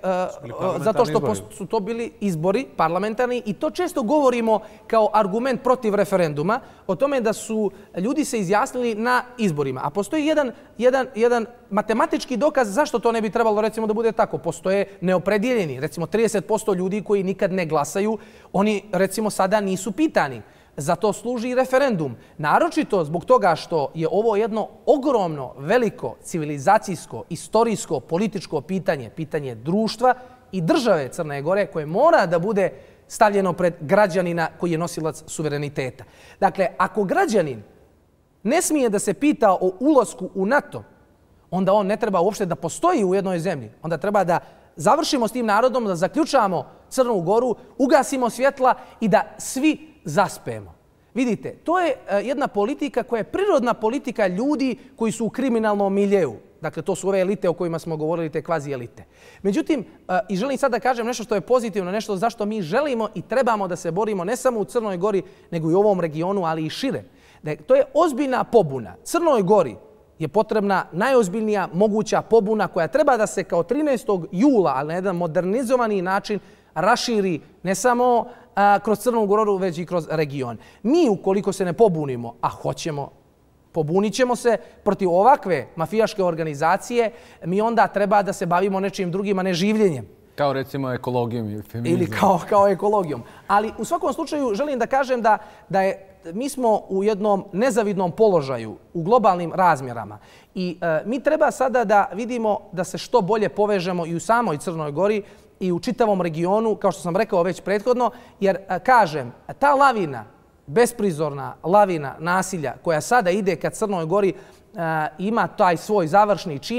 su to bili izbori parlamentarni i to često govorimo kao argument protiv referenduma o tome da su ljudi se izjasnili na izborima. A postoji jedan matematički dokaz zašto to ne bi trebalo recimo da bude tako. Postoje neopredjeljeni, recimo 30% ljudi koji nikad ne glasaju, oni recimo sada nisu pitani. Zato služi i referendum. Naročito zbog toga što je ovo jedno ogromno, veliko, civilizacijsko, istorijsko, političko pitanje, pitanje društva i države Crne Gore koje mora da bude stavljeno pred građanina koji je nosilac suvereniteta. Dakle, ako građanin ne smije da se pita o ulasku u NATO, onda on ne treba uopšte da postoji u jednoj zemlji. Onda treba da završimo s tim narodom, da zaključamo Crnu Goru, ugasimo svjetla i da svi zaspemo. Vidite, to je jedna politika koja je prirodna politika ljudi koji su u kriminalnom miljeu. Dakle, to su ove elite o kojima smo govorili, te kvazi elite. Međutim, i želim sad da kažem nešto što je pozitivno, nešto zašto mi želimo i trebamo da se borimo ne samo u Crnoj Gori, nego i u ovom regionu, ali i šire. To je ozbiljna pobuna. Crnoj Gori je potrebna najozbiljnija moguća pobuna koja treba da se kao 13. jula, ali na jedan modernizovani način, raširi ne samo kroz Crnu Goru, već i kroz region. Mi, ukoliko se ne pobunimo, a hoćemo, pobunit ćemo se protiv ovakve mafijaške organizacije, mi onda treba da se bavimo nečim drugim, a ne življenjem. Kao recimo ekologijom ili feminizmom. Ili kao ekologijom. Ali u svakom slučaju želim da kažem da mi smo u jednom nezavidnom položaju, u globalnim razmjerama. I mi treba sada da vidimo da se što bolje povežemo i u samoj Crnoj Gori i u čitavom regionu, kao što sam rekao već prethodno, jer, kažem, ta lavina, besprizorna lavina nasilja koja sada ide kad Crnoj Gori ima taj svoj završni čin,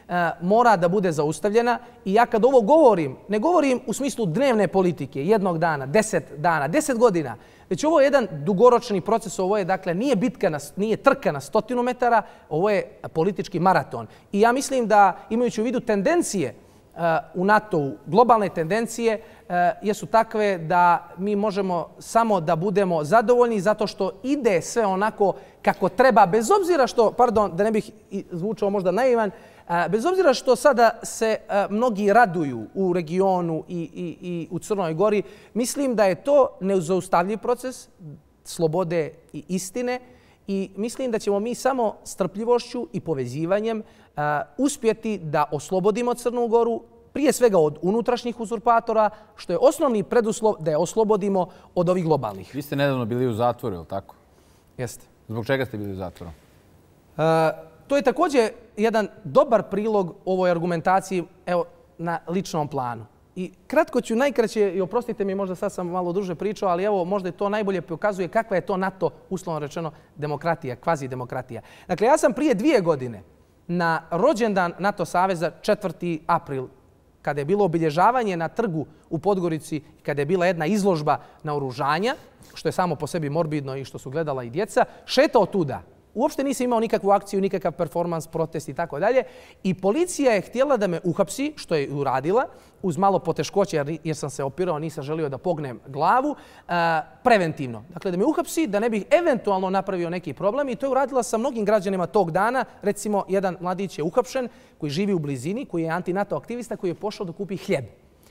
mora da bude zaustavljena. I ja kad ovo govorim, ne govorim u smislu dnevne politike, jednog dana, 10 godina, već ovo je jedan dugoročni proces, ovo je, dakle, nije trka na 100 metara, ovo je politički maraton. I ja mislim da, imajući u vidu tendencije u NATO-u, globalne tendencije, jesu takve da mi možemo samo da budemo zadovoljni zato što ide sve onako kako treba, bez obzira što, pardon, da ne bih zvučao možda naivan, bez obzira što sada se mnogi raduju u regionu i u Crnoj Gori, mislim da je to nezaustavljiv proces slobode i istine i mislim da ćemo mi samo strpljivošću i povezivanjem uspjeti da oslobodimo Crnu Goru, prije svega od unutrašnjih uzurpatora, što je osnovni preduslov da je oslobodimo od ovih globalnih. Vi ste nedavno bili u zatvoru, je li tako? Jeste. Zbog čega ste bili u zatvoru? To je također jedan dobar prilog ovoj argumentaciji, evo, na ličnom planu. I kratko ću, najkraće, i oprostite mi, možda sad sam malo duže pričao, ali evo, možda to najbolje pokazuje kakva je to NATO, uslovno rečeno, demokratija, kvazi demokratija. Dakle, ja sam prije 2 godine na rođendan NATO saveza 4. april, kada je bilo obilježavanje na trgu u Podgorici, kada je bila jedna izložba naoružanja, što je samo po sebi morbidno i što su gledala i djeca, šetao tuda. Uopšte nisam imao nikakvu akciju, nikakav performans, protest i tako dalje. I policija je htjela da me uhapsi, što je uradila, uz malo poteškoće jer sam se opirao, nisam želio da pognem glavu, preventivno. Dakle, da me uhapsi, da ne bih eventualno napravio neki problem i to je uradila sa mnogim građanima tog dana. Recimo, jedan mladić je uhapšen koji živi u blizini, koji je anti-NATO aktivista, koji je pošao da kupi hljeb.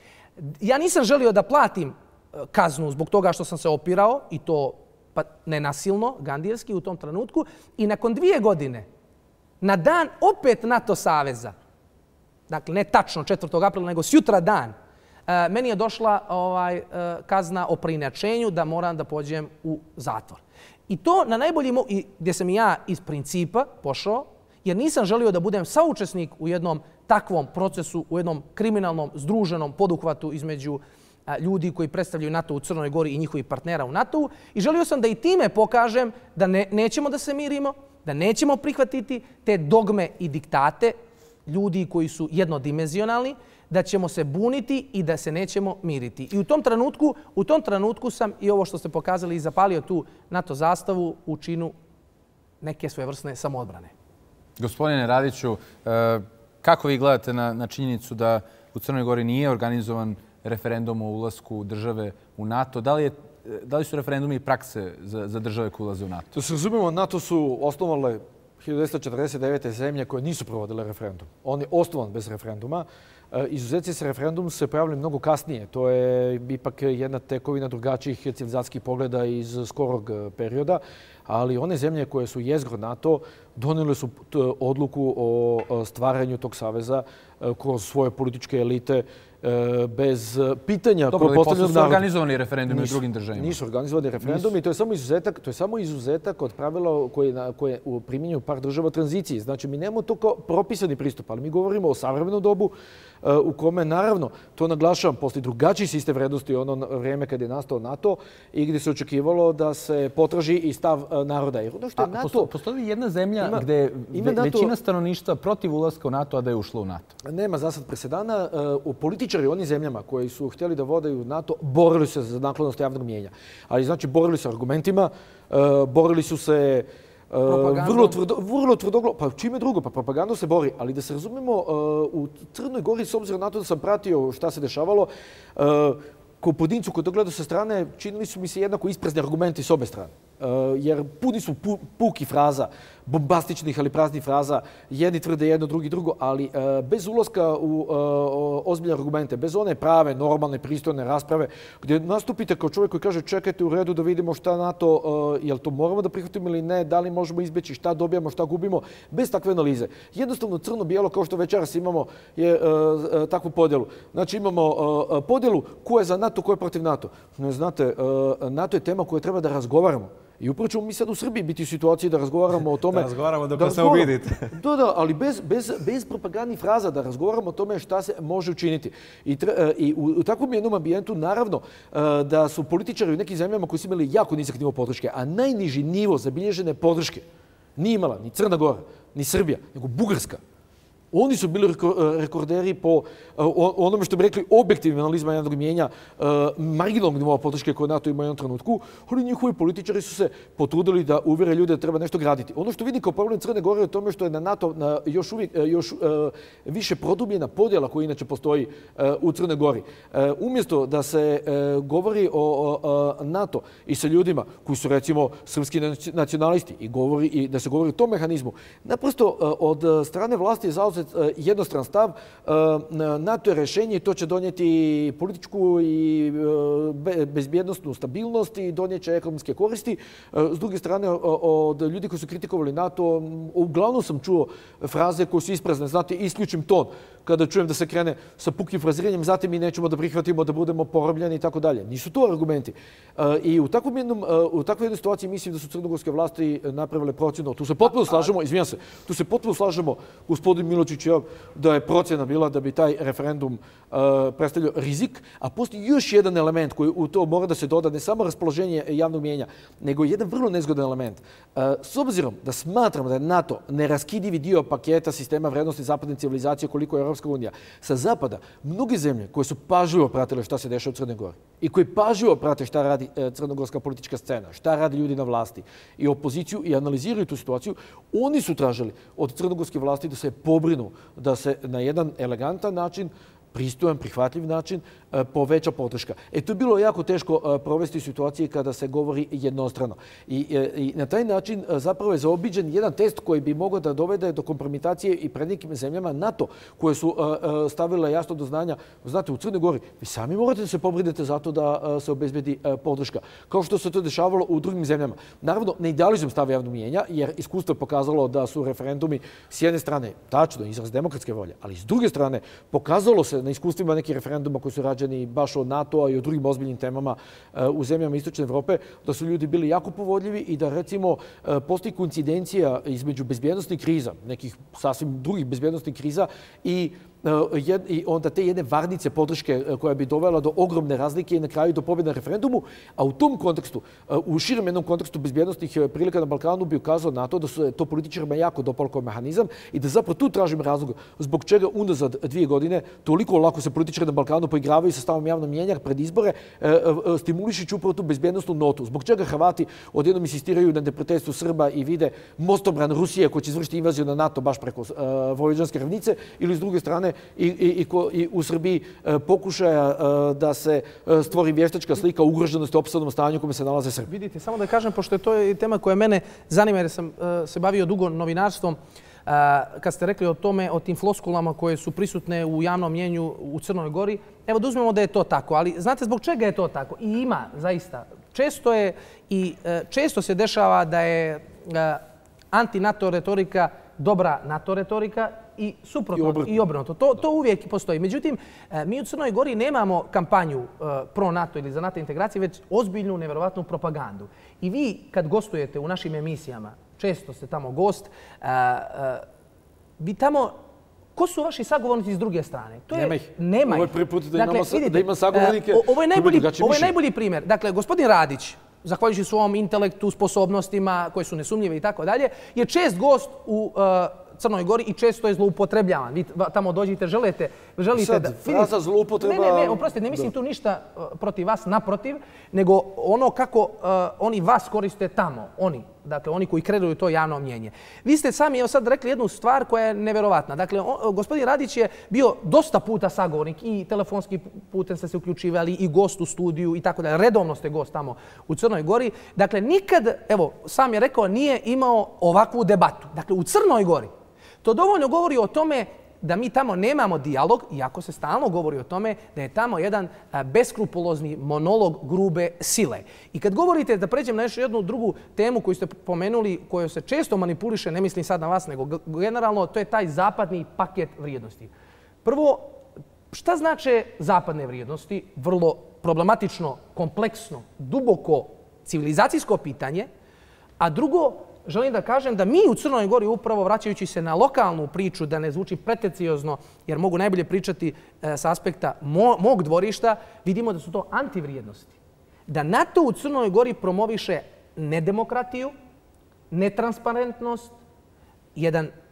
Ja nisam želio da platim kaznu zbog toga što sam se opirao i to nenasilno, gandijevski u tom trenutku. I nakon 2 godine, na dan opet NATO saveza, dakle ne tačno 4. aprila, nego sjutra dan, meni je došla kazna o preinačenju da moram da pođem u zatvor. I to na najbolji gdje sam ja iz principa pošao, jer nisam želio da budem saučesnik u jednom takvom procesu, u jednom kriminalnom, združenom poduhvatu između ljudi koji predstavljaju NATO u Crnoj Gori i njihovih partnera u NATO-u. I želio sam da i time pokažem da nećemo da se mirimo, da nećemo prihvatiti te dogme i diktate ljudi koji su jednodimenzionalni, da ćemo se buniti i da se nećemo miriti. I u tom trenutku sam, i ovo što ste pokazali, i zapalio tu NATO zastavu u činu neke svojevrsne samoodbrane. Gospodine Radiću, kako vi gledate na činjenicu da u Crnoj Gori nije organizovan referendum o ulasku države u NATO? Da li su referendumi i prakse za države koje ulaze u NATO? Da se razumemo, NATO su osnovale 1949. zemlje koje nisu provodile referendum. On je osnovan bez referenduma. Izuzeci sa referendum se pojavili mnogo kasnije. To je ipak jedna tekovina drugačijih civilizacijskih pogleda iz skorog perioda, ali one zemlje koje su jezgro NATO donijele su odluku o stvaranju tog saveza kroz svoje političke elite bez pitanja. Dobro, ali posle su organizovani referendumi u drugim državima. Nisu organizovani referendumi i to je samo izuzetak od pravila koje primjenjuju par država u tranziciji. Znači, mi nemamo to kao propisani pristup, ali mi govorimo o savremenom dobu u kome, naravno, to naglašavam, postoji drugačiji sistem vrednosti u ono vrijeme kad je nastao NATO i gdje se očekivalo da se potraži i stav naroda. Jer ono što je NATO... Postoji jedna zemlja gdje je većina stanovništva protiv ulaska u NATO, a da je ušla u NATO. Nema za sad presedana. Političari u onim zemljama koji su htjeli da vodaju NATO borili se za naklonost javnog mijenja. Ali znači borili se argumentima, borili su se vrlo tvrdo, pa čime drugo, pa propagandom se bori. Ali da se razumemo, u Crnoj Gori, s obzirom na to da sam pratio šta se dešavalo, kao pojedincu koji to gleda sa strane, činili su mi se jednako isprazni argumenti s obe strane. Jer puni su puki fraza, bombastičnih ali praznih fraza, jedni tvrde jedno, drugi drugo, ali bez ulaska u ozbiljne argumente, bez one prave, normalne, pristojne rasprave, gdje nastupite kao čovjek koji kaže čekajte u redu da vidimo šta NATO, jel to moramo da prihvatimo ili ne, da li možemo izbjeći, šta dobijamo, šta gubimo, bez takve analize. Jednostavno crno-bijelo, kao što večeras imamo, je takvu podjelu. Znači imamo podjelu ko je za NATO, ko je protiv NATO. Znate, NATO je tema koju treba da razgovaramo. I upravo ćemo mi sad u Srbiji biti u situaciji da razgovaramo o tome... Da razgovaramo dok se obidite. Da, ali bez propagandnih fraza da razgovaramo o tome šta se može učiniti. I u takvom jednom ambijentu, naravno, da su političari u nekim zemljama koji su imali jako nizak nivo podrške, a najniži nivo zabilježene podrške nije imala ni Crna Gora, ni Srbija, nego Bugarska. Oni su bili rekorderi po onome što bi rekli objektivnim analizama jednog mijenja marginalnog nivoa podrške koje NATO ima u jednom trenutku, ali njihovi političari su se potrudili da uvere ljude da treba nešto graditi. Ono što vidim kao problem Crne Gore je u tome što je na NATO još više produbljena podjela koja inače postoji u Crnoj Gori. Umjesto da se govori o NATO i sa ljudima koji su recimo srpski nacionalisti i da se govori o tom mehanizmu, naprosto od strane vlasti je zauzet jednostran stav. NATO je rešenje i to će donijeti političku i bezbjednostnu stabilnost i donijet će ekonomske koristi. S druge strane, od ljudi koji su kritikovali NATO, uglavnom sam čuo fraze koje su isprazne. Znate, isključim ton kada čujem da se krene sa pukim fraziranjem, zatim mi nećemo da prihvatimo da budemo porobljeni i tako dalje. Nisu to argumenti. I u takvoj jednoj situaciji mislim da su crnogorske vlasti napravile procjenu. Tu se potpuno slažemo, izvinjam se, tu se potpuno slažemo, gospodin Miločić i ja, da je procjena bila da bi taj referendum predstavljao rizik, a postoji još jedan element koji u to mora da se doda, ne samo raspoloženje javnog mijenja, nego jedan vrlo nezgodan element. S obzirom da smatramo da je NATO neraskidivi dio paketa sistema vrednosti zapadne civilizacije koliko je Europska unija, sa zapada mnoge zemlje koje su pažljivo pratile šta se dešava u Crnoj Gori i koji pažljivo prate šta radi crnogorska politička scena, šta radi ljudi na vlasti i opoziciju i analiziraju tu situaciju, oni su tražili od crnogorske vlasti da se pobrinu, da se na jedan elegantan način, pristojan, prihvatljiv način, poveća podrška. To je bilo jako teško provesti u situaciji kada se govori jednostrano. I na taj način zapravo je zaobiđen jedan test koji bi mogao da dovede do kompromitacije i pred nekim zemljama NATO, koje su stavile jasno do znanja, znate, u Crnoj Gori, vi sami morate da se pobrinete za to da se obezbedi podrška, kao što se to dešavalo u drugim zemljama. Naravno, ne idealizujem stav javnog mijenja, jer iskustvo je pokazalo da su referendumi s jedne strane tačno izraz demokratske volje, ali s druge strane pokazalo se na iskustvima nekih referenduma koji su rađeni baš od NATO-a i o drugim ozbiljnim temama u zemljama Istočne Evrope, da su ljudi bili jako povodljivi i da, recimo, postoji koincidencija između bezbjednostnih kriza, nekih sasvim drugih bezbjednostnih kriza i onda te jedne varnice podrške koja bi dovela do ogromne razlike i na kraju do pobjede na referendumu, a u tom kontekstu, u širem jednom kontekstu bezbjednostnih prilika na Balkanu bi ukazao na to da su to političarima jako dopalo kao mehanizam i da zapravo tu tražim razlog zbog čega unazad 2 godine toliko lako se političari na Balkanu poigravaju sa stavom javnog mijenja pred izbore, stimulišući upravo tu bezbjednostnu notu. Zbog čega Hrvati odjednom insistiraju na neprijateljstvu Srba i vide mostobran Rusije koji će izvršiti invaziju na NATO baš preko Vojvođanske ravnice, ili s druge strane i u Srbiji pokušaja da se stvori vještačka slika ugroženosti u opsadnom stanju u kome se nalaze Srbi. Vidite, samo da kažem, pošto je to tema koja mene zanima jer sam se bavio dugo novinarstvom, kad ste rekli o tome, o tim floskulama koje su prisutne u javnom mjenju u Crnoj Gori, evo da uzmemo da je to tako, ali znate zbog čega je to tako? I ima, zaista. Često se dešava da je anti-NATO retorika dobra NATO retorika i suprotno i obrnuto. To uvijek postoji. Međutim, mi u Crnoj Gori nemamo kampanju pro-NATO ili za NATO integraciju, već ozbiljnu, nevjerovatnu propagandu. I vi, kad gostujete u našim emisijama, često ste tamo gost, vi tamo... Ko su vaši sagovornici s druge strane? Nema ih. Nema ih. Ovo je prvi put da ima sagovornike. Ovo je najbolji primjer. Dakle, gospodin Radić, zahvaljujući svom intelektu, sposobnostima koje su nesumnjive i tako dalje, je čest gost u Crnoj Gori i često je zloupotrebljavan. Vi tamo dođete, želite da... Sad, fraza zloupotreba... Ne, oprostite, ne mislim tu ništa protiv vas, naprotiv, nego ono kako oni vas koriste tamo, oni. Dakle, oni koji kreiraju to javno mnjenje. Vi ste sami, evo sad, rekli jednu stvar koja je nevjerovatna. Dakle, gospodin Radić je bio dosta puta sagovornik i telefonski putem ste se uključivali i gost u studiju i tako dalje. Redovno ste gost tamo u Crnoj Gori. Dakle, nikad, evo, sam je rekao, nije imao ovakvu debatu. Dakle, u Crnoj Gori. To dovoljno govori o tome da mi tamo nemamo dijalog, iako se stalno govori o tome da je tamo jedan beskrupulozni monolog grube sile. I kad govorite, da pređem na još jednu drugu temu koju ste pomenuli, koju se često manipuliše, ne mislim sad na vas, nego generalno, to je taj zapadni paket vrijednosti. Prvo, šta znače zapadne vrijednosti? Vrlo problematično, kompleksno, duboko civilizacijsko pitanje. A drugo, želim da kažem da mi u Crnoj Gori, upravo vraćajući se na lokalnu priču, da ne zvuči pretenciozno, jer mogu najbolje pričati sa aspekta mog dvorišta, vidimo da su to antivrijednosti. Da NATO u Crnoj Gori promoviše nedemokratiju, netransparentnost, jedan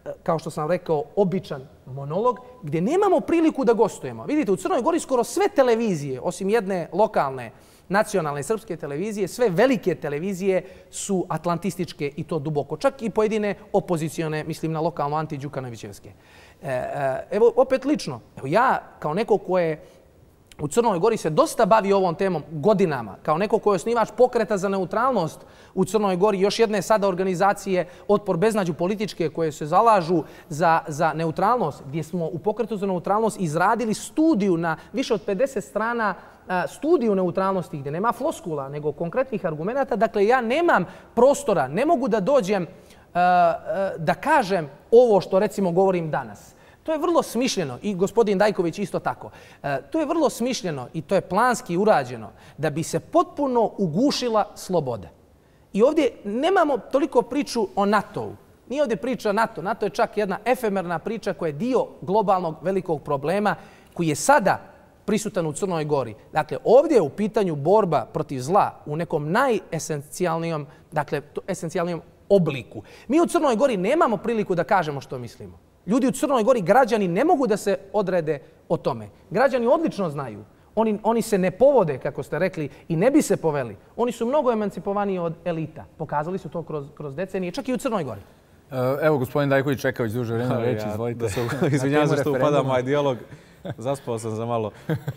kao što sam rekao, običan monolog, gdje nemamo priliku da gostujemo. Vidite, u Crnoj Gori skoro sve televizije, osim jedne lokalne, nacionalne srpske televizije, sve velike televizije su atlantističke i to duboko. Čak i pojedine opozicione, mislim na lokalno anti-Đukanovićevske. Evo, opet lično, ja kao neko ko je u Crnoj Gori se dosta bavi ovom temom godinama, kao neko ko je osnivač pokreta za neutralnost u Crnoj Gori, još jedne sada organizacije Otpor beznađu političke koje se zalažu za neutralnost, gdje smo u pokretu za neutralnost izradili studiju na više od 50 strana, studiju neutralnosti gdje nema floskula, nego konkretnih argumenata. Dakle, ja nemam prostora, ne mogu da dođem da kažem ovo što recimo govorim danas. To je vrlo smišljeno i gospodin Dajković isto tako. To je vrlo smišljeno i to je planski urađeno da bi se potpuno ugušila sloboda. I ovdje nemamo toliko priču o NATO-u. Nije ovdje priča NATO. NATO je čak jedna efemerna priča koja je dio globalnog velikog problema koji je sada prisutan u Crnoj Gori. Dakle, ovdje je u pitanju borba protiv zla u nekom najesencijalnijom, dakle, esencijalnijom obliku. Mi u Crnoj Gori nemamo priliku da kažemo što mislimo. Ljudi u Crnoj Gori, građani, ne mogu da se odrede o tome. Građani odlično znaju. Oni se ne povode, kako ste rekli, i ne bi se poveli. Oni su mnogo emancipovaniji od elita. Pokazali su to kroz decenije, čak i u Crnoj Gori. Evo, gospodin Dajković čeka već duže vremena reći, izvolite. Izvinjavam se što upadam ovaj dijalog. Zaspao sam za malo.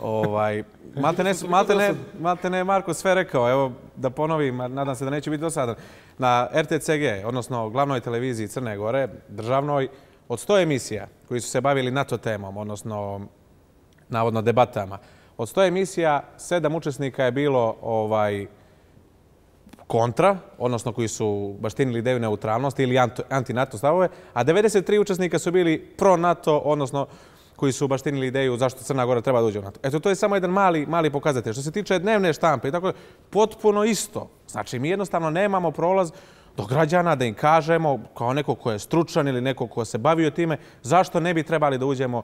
Maltene Marko sve rekao. Evo, da ponovim, nadam se da neće biti dosadan. Na RTCG, odnosno glavnoj televiziji Crne Gore, državnoj, od 100 emisija koji su se bavili NATO temom, odnosno navodno debatama, od 100 emisija 7 učesnika je bilo kontra, odnosno koji su baštinili ideju neutralnosti ili anti-NATO stavove, a 93 učesnika su bili pro-NATO, odnosno koji su baštinili ideju zašto Crna Gora treba da uđe u NATO. Eto, to je samo jedan mali pokazatelj. Što se tiče dnevne štampe i tako, potpuno isto. Znači, mi jednostavno nemamo prolaz do građana da im kažemo, kao neko ko je stručan ili neko ko se bavio time, zašto ne bi trebali da uđemo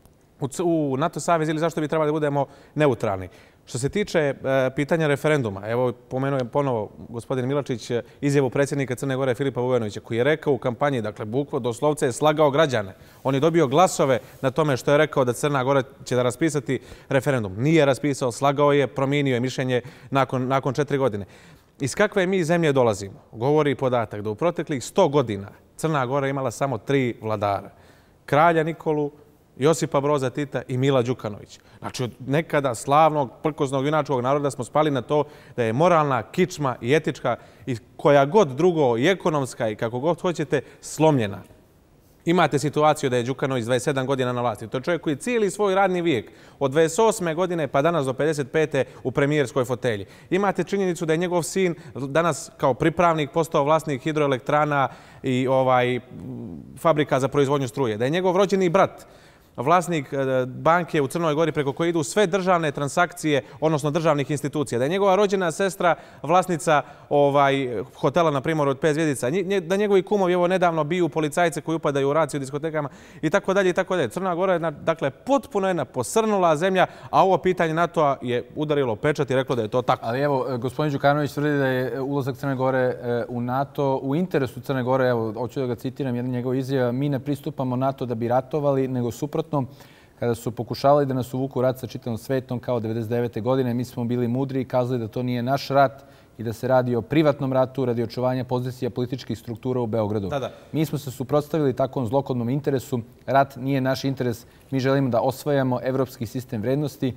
u NATO savez ili zašto bi trebali da budemo neutralni. Što se tiče pitanja referenduma, evo pomenujem ponovo gospodin Milačić izjavu predsjednika Crne Gore Filipa Vujanovića koji je rekao u kampanji, dakle bukvo doslovce je slagao građane. On je dobio glasove na tome što je rekao da Crna Gora će da raspisati referendum. Nije raspisao, slagao je, promijenio je mišljenje nakon 4 godine. Iz kakve mi zemlje dolazimo? Govori podatak da u proteklih 100 godina Crna Gora imala samo 3 vladara. Kralja Nikolu, Josipa Broza Tita i Mila Đukanovića. Znači, od nekada slavnog, prkoznog, junačkog naroda smo spali na to da je moralna, kičma i etička i koja god drugo i ekonomska i kako god hoćete slomljena. Imate situaciju da je Đukanović 27 godina na vlasti. To je čovjek koji cijeli svoj radni vijek od 28. godine pa danas do 55. u premijerskoj fotelji. Imate činjenicu da je njegov sin danas kao pripravnik postao vlasnik hidroelektrana i fabrika za proizvodnju struje. Da je njegov rođeni brat vlasnik banke u Crnoj Gori preko koje idu sve državne transakcije, odnosno državnih institucija. Da je njegova rođena sestra vlasnica hotela, na primjer, od 5 zvjezdica. Da njegovi kumovi evo nedavno biju policajce koji upadaju u raciju u diskotekama i tako dalje i tako dalje. Crna Gora je, dakle, potpuno jedna posrnula zemlja, a ovo pitanje NATO-a je udarilo pečat i reklo da je to tako. Ali evo, gospodin Đukanović tvrdi da je ulazak Crne Gore u NATO u interesu Crne Gore. Evo, hoću da ga citiram, jedna njegova izjava: mi ne pristupamo NATO da bi ratovali, nego suprotno. Kada su pokušavali da nas uvuku u rat sa čitavom svetom kao 1999. godine, mi smo bili mudri i kazali da to nije naš rat i da se radi o privatnom ratu radi očuvanja pozicija političkih struktura u Beogradu. Mi smo se suprotstavili takvom zlokodnom interesu. Rat nije naš interes. Mi želimo da osvajamo evropski sistem vrednosti,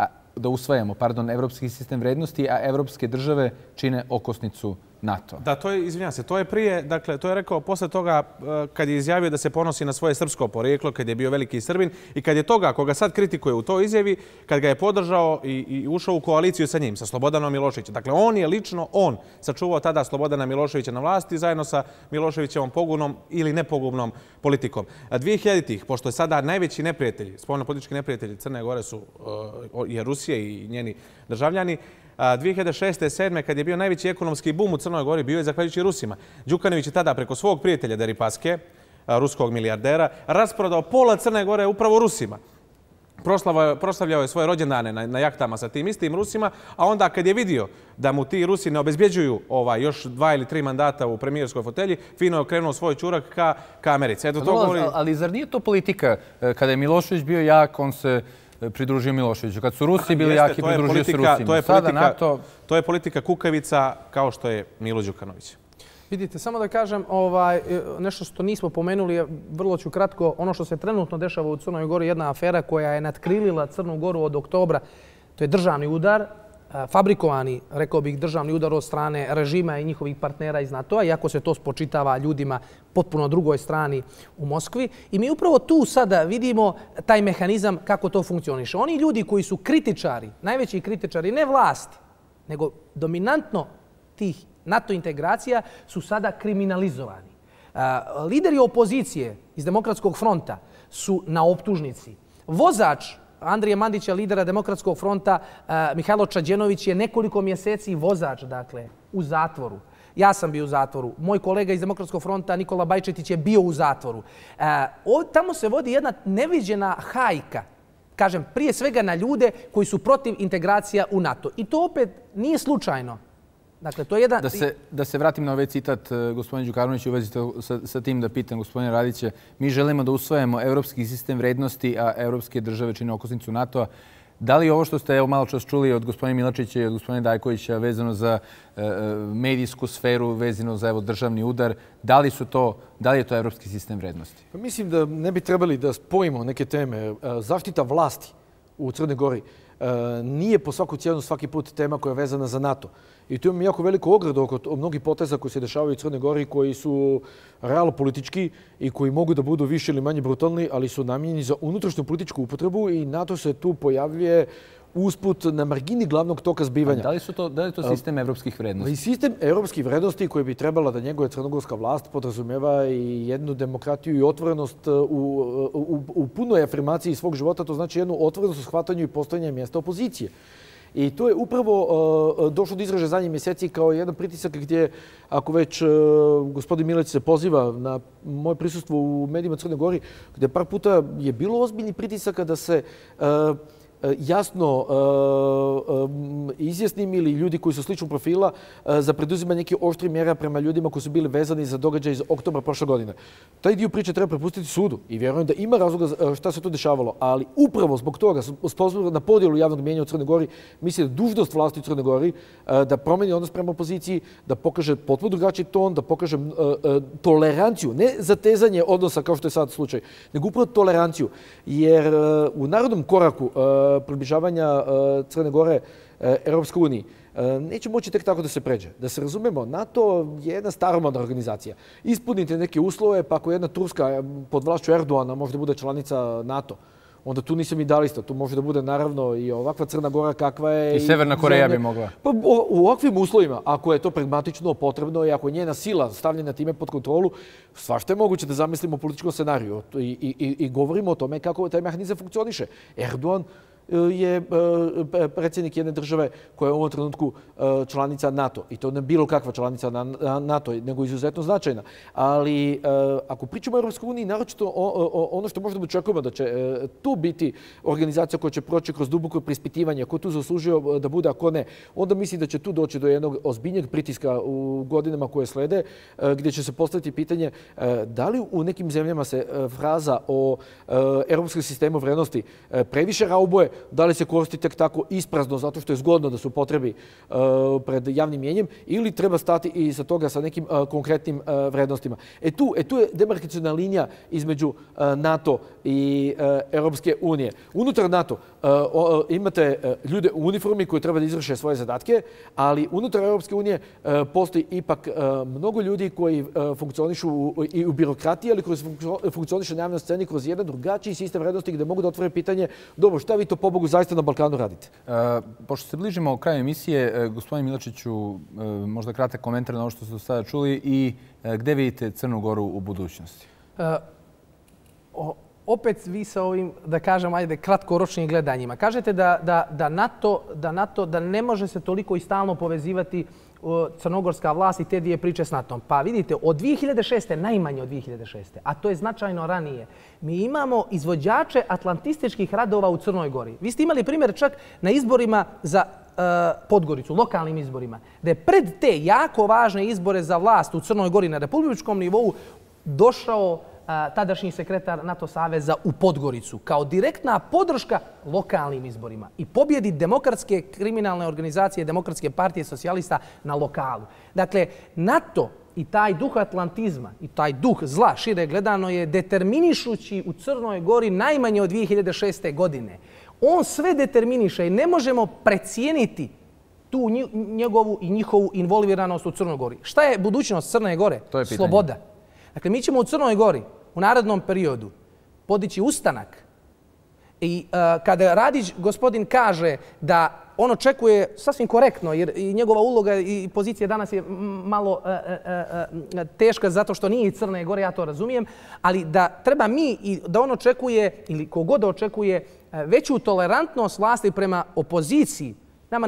evropski sistem vrednosti, a evropske države čine okosnicu NATO. Da, to je, izvinjam se, to je prije, dakle, to je rekao posle toga kad je izjavio da se ponosi na svoje srpsko porijeklo, kad je bio veliki Srbin i kad je toga, koga sad kritikuje u toj izjavi, kad ga je podržao i ušao u koaliciju sa njim, sa Slobodanom Miloševićem. Dakle, on je lično, sačuvao tada Slobodana Miloševića na vlasti zajedno sa Miloševićevom pogubnom ili nepogubnom politikom. 2000-ih, pošto je sada najveći neprijatelji, spoljnopolitički neprijatelji Crne Gore je Rusija i njeni državljani, 2006. 2007. kad je bio najveći ekonomski bum u Crnoj Gori, bio je zahvaljujući Rusima. Đukanović je tada preko svog prijatelja Deripaske, ruskog milijardera, rasprodao pola Crne Gore upravo Rusima. proslavljao je svoje rođendane na jahtama sa tim istim Rusima, a onda kad je vidio da mu ti Rusi ne obezbjeđuju još 2 ili 3 mandata u premijerskoj fotelji, fino je okrenuo svoj čurak ka Americi. Ali zar nije to politika? Kada je Milošević bio jak, on se pridružio Miloševiću. Kad su Rusi bili jaki, pridružio se Rusima. To je politika kukavica kao što je Milo Đukanović. Vidite, samo da kažem, nešto što nismo pomenuli, vrlo ću kratko, ono što se trenutno dešava u Crnoj Gori, jedna afera koja je natkrilila Crnu Goru od oktobra, to je državni udar, fabrikovani, rekao bih, državni udar od strane režima i njihovih partnera iz NATO-a, iako se to spočitava ljudima potpuno drugoj strani u Moskvi. I mi upravo tu sada vidimo taj mehanizam kako to funkcioniše. Oni ljudi koji su kritičari, najveći kritičari, ne vlasti, nego dominantno tih NATO integracija su sada kriminalizovani. Lideri opozicije iz Demokratskog fronta su na optužnici. Vozač Andrije Mandića, lidera Demokratskog fronta, Mihajlo Čađenović je nekoliko mjeseci vozač, dakle, u zatvoru. Ja sam bio u zatvoru. Moj kolega iz Demokratskog fronta, Nikola Bajčetić, je bio u zatvoru. Tamo se vodi jedna neviđena hajka, kažem, prije svega na ljude koji su protiv integracija u NATO. I to opet nije slučajno. Dakle, to je jedan... Da se vratim na ovaj citat gospodine Đukanović, u vezi sa tim da pitam gospodine Radića. Mi želimo da usvojimo evropski sistem vrednosti, a evropske države čine okosnicu NATO-a. Da li ovo što ste malo čas čuli od gospodina Milačića i od gospodina Dajkovića vezano za medijsku sferu, vezano za državni udar, da li je to evropski sistem vrednosti? Mislim da ne bi trebali da spojimo neke teme. Zaštita vlasti u Crnoj Gori nije po svaku cijenu svaki put tema koja je vezana za NATO. I tu imam jako veliku ogradu oko mnogih poteza koji se dešavaju u Crnoj Gori, koji su realno politički i koji mogu da budu više ili manje brutalni, ali su namijenjeni za unutrašnju političku upotrebu i NATO se tu pojavljuje usput na margini glavnog toka zbivanja. Da li je to sistem evropskih vrednosti? Sistem evropskih vrednosti koji bi trebala da njeguje crnogorska vlast podrazumeva i jednu demokratiju i otvorenost u punoj afirmaciji svog života, to znači jednu otvorenost u shvatanju i postavljanju mjesta opozicije. I to je upravo došlo do izražaja zadnjih mjeseci kao jedan pritisak gdje, ako već gospodin Mileć se poziva na moje prisustvo u medijima Crne Gori, gdje par puta je bilo ozbiljni pritisaka da se jasno izjasnim ili ljudi koji su sličnog profila za preduzimanje nekih oštrih mjera prema ljudima koji su bili vezani za događaj iz oktobra prošle godine. Taj dio priče treba prepustiti sudu i vjerujem da ima razloga šta se tu dešavalo, ali upravo zbog toga, na podjelu javnog mijenja u Crnoj Gori, mislim da dužnost vlasti u Crnoj Gori da promeni odnos prema opoziciji, da pokaže potpuno drugačiji ton, da pokaže toleranciju, ne zatezanje odnosa kao što je sad slučaj, nego upravo toleranciju, jer u narodnom koraku približavanja Crne Gore Europskoj uniji neće moći tek tako da se pređe. Da se razumemo, NATO je jedna staromodna organizacija. Ispunite neke uslove, pa ako jedna Turska pod vlašću Erdoana može da bude članica NATO, onda tu nisam idealista. Tu može da bude naravno i ovakva Crna Gora kakva je... I Severna Koreja bi mogla. Pa u ovakvim uslovima, ako je to pragmatično potrebno i ako je njena sila stavljena time pod kontrolu, svašta je moguće da zamislimo političkom scenariju i govorimo o tome kako taj mehanizam funkcioniše. Erdogan je predsjednik jedne države koja je u ovom trenutku članica NATO. I to ne bilo kakva članica NATO, nego izuzetno značajna. Ali ako pričamo o Europskoj uniji, naročito ono što možda očekujemo da će tu biti organizacija koja će proći kroz duboko preispitivanje, ko tu zaslužio da bude, ako ne, onda mislim da će tu doći do jednog ozbiljnijeg pritiska u godinama koje slede, gdje će se postaviti pitanje da li u nekim zemljama se fraza o europskom sistemu vrednosti previše raubuje, da li se koristi tek tako isprazno zato što je zgodno da se upotrebi pred javnim mjenjem ili treba stati i sa toga sa nekim konkretnim vrednostima. Tu je demarkaciona linija između NATO i Europske unije. Unutar NATO imate ljude u uniformi koji treba da izvrše svoje zadatke, ali unutar Europske unije postoji ipak mnogo ljudi koji funkcionišu i u birokratiji, ali koji funkcionišu na javnoj sceni kroz jedan drugačiji sistem vrednosti gdje mogu da otvore pitanje, dobro, šta vi to pobogu zaista na Balkanu radite? Pošto se bližimo kraju emisije, gospodin Milačiću, možda kratak komentar na ovo što ste sada čuli i gde vidite Crnu Goru u budućnosti? opet vi sa ovim, da kažem, ajde, kratkoročnim gledanjima. Kažete da NATO ne može se toliko i stalno povezivati crnogorska vlast i te dvije priče s NATO-om. Pa vidite, od 2006. najmanje od 2006. a to je značajno ranije, mi imamo izvođače atlantističkih radova u Crnoj Gori. Vi ste imali primjer čak na izborima za Podgoricu, lokalnim izborima, da je pred te jako važne izbore za vlast u Crnoj Gori na republičkom nivou došao tadašnji sekretar NATO saveza u Podgoricu kao direktna podrška lokalnim izborima i pobjedi demokratske kriminalne organizacije, Demokratske partije socijalista na lokalu. Dakle, NATO i taj duh atlantizma i taj duh zla, šire gledano, je determinišući u Crnoj Gori najmanje od 2006. godine. On sve determiniše i ne možemo precijeniti tu njegovu i njihovu involviranost u Crnoj Gori. Šta je budućnost Crne Gore? To je pitanje. Sloboda. Dakle, mi ćemo u Crnoj Gori u narednom periodu podići ustanak i kada Radić gospodin kaže da on očekuje sasvim korektno, jer i njegova uloga i pozicija danas je malo teška zato što nije iz Crne Gore, ja to razumijem, ali da treba mi i da on očekuje, ili kogod očekuje, veću tolerantnost vlasti prema opoziciji. Nama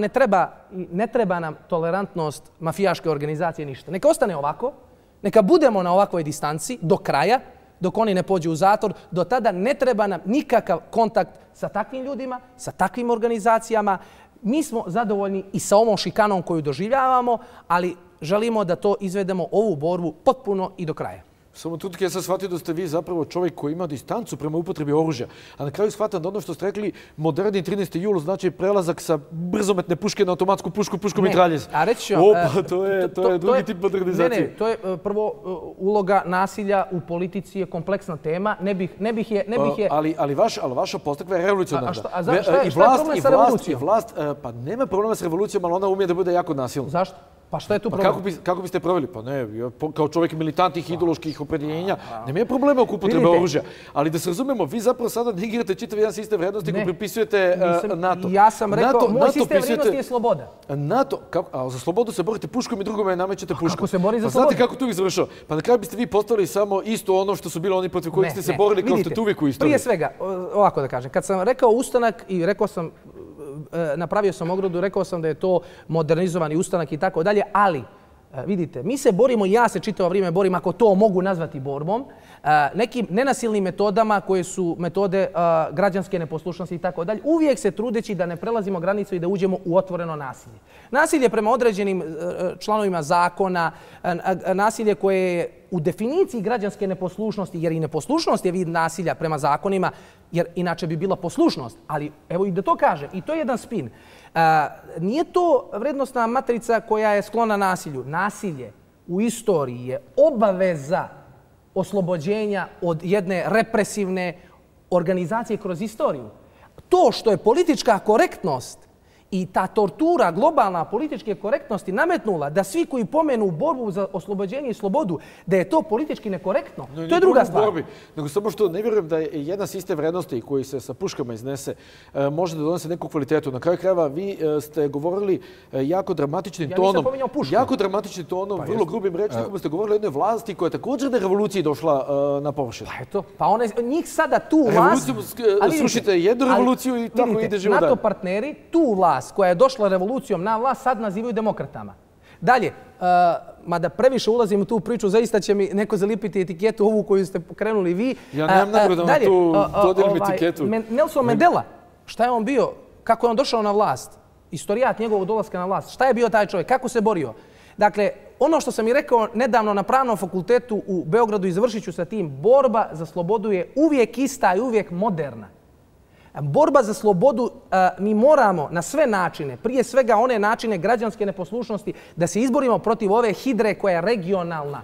ne treba nam tolerantnost mafijaške organizacije, ništa. Neka ostane ovako, neka budemo na ovakvoj distanci do kraja, dok oni ne pođu u zatvor. Do tada ne treba nam nikakav kontakt sa takvim ljudima, sa takvim organizacijama. Mi smo zadovoljni i sa ovom šikanom koju doživljavamo, ali želimo da to izvedemo, ovu borbu, potpuno i do kraja. Samo tutke, ja sam shvatio da ste vi zapravo čovjek koji ima distancu prema upotrebi oružja. A na kraju shvatam da ono što ste rekli, moderni 13. jul znači prelazak sa brzometne puške na automatsku pušku, pušku mitraljez. A reći ću, opa, to je drugi tip modernizacije. Ne, to je prvo uloga nasilja u politici je kompleksna tema. Ne bih je... Ali vaša postakva je revolucionarna. Šta je problem sa revolucijom? Pa nema problema s revolucijom, ali ona umije da bude jako nasilna. Zašto? Pa šta je tu problem? Kako biste proveli? Pa ne, kao čovjek militantnih ideoloških opredjeljenja, nema problema oko upotrebe oružja. Ali da se razumemo, vi zapravo sada negirate čitav jedan sistem vrijednosti koji pripisujete NATO. Ja sam rekao, moj sistem vrijednosti je sloboda. NATO, a za slobodu se borite puškom i drugome namećete puškom. Kako se bori za slobodu? Znate kako tu izvršao? Pa na kraju biste vi postavili samo isto ono što su bili oni protiv kojih ste se borili kao ste tu uvijek u istoriji. Prije svega, ovako da kažem, kad sam rekao ustanak i rekao sam, napravio sam ogradu, rekao sam da je to modernizovani ustanak i tako dalje, ali vidite, mi se borimo, ja se čitavo vrijeme borim, ako to mogu nazvati borbom, nekim nenasilnim metodama koje su metode građanske neposlušnosti i tako dalje, uvijek se trudeći da ne prelazimo granicu i da uđemo u otvoreno nasilje. Nasilje prema određenim članovima zakona, nasilje koje je u definiciji građanske neposlušnosti, jer i neposlušnost je vid nasilja prema zakonima, jer inače bi bila poslušnost. Ali evo i da to kažem, i to je jedan spin. Nije to vrednostna matrica koja je sklona nasilju. Nasilje u istoriji je obaveza oslobođenja od jedne represivne organizacije kroz istoriju. To što je politička korektnost i ta tortura globalna političke korektnosti nametnula da svi koji pomenu borbu za oslobođenje i slobodu, da je to politički nekorektno, to je druga stvar. Nego samo što ne vjerujem da je jedan sistem vrednosti koji se sa puškama iznese može da donese neku kvalitetu. Na kraju krajeva vi ste govorili jako dramatičnim tonom. Ja nisam pominjao puške. Jako dramatičnim tonom, vrlo grubim rečnikom ste govorili o jednoj vlasti koja je također na revoluciji došla na površinu. Pa eto, pa njih sada tu vlast... Srušite jednu revoluciju i tako ide život dalje. NATO partneri tu vlast koja je došla revolucijom na vlast sad nazivaju demokratama. Dalje, mada previše ulazim u tu priču, zaista će mi neko zalipiti etiketu ovu koju ste pokrenuli vi. Ja nemam namjeru da vam tu dodelim etiketu. Nelson Mandela, šta je on bio? Kako je on došao na vlast? Istorijat njegovog dolaska na vlast. Šta je bio taj čovjek? Kako se borio? Dakle, ono što sam i rekao nedavno na Pravnom fakultetu u Beogradu i završit ću sa tim, borba za slobodu je uvijek ista i uvijek moderna. Borba za slobodu mi moramo na sve načine, prije svega one načine građanske neposlušnosti, da se izborimo protiv ove hidre koja je regionalna.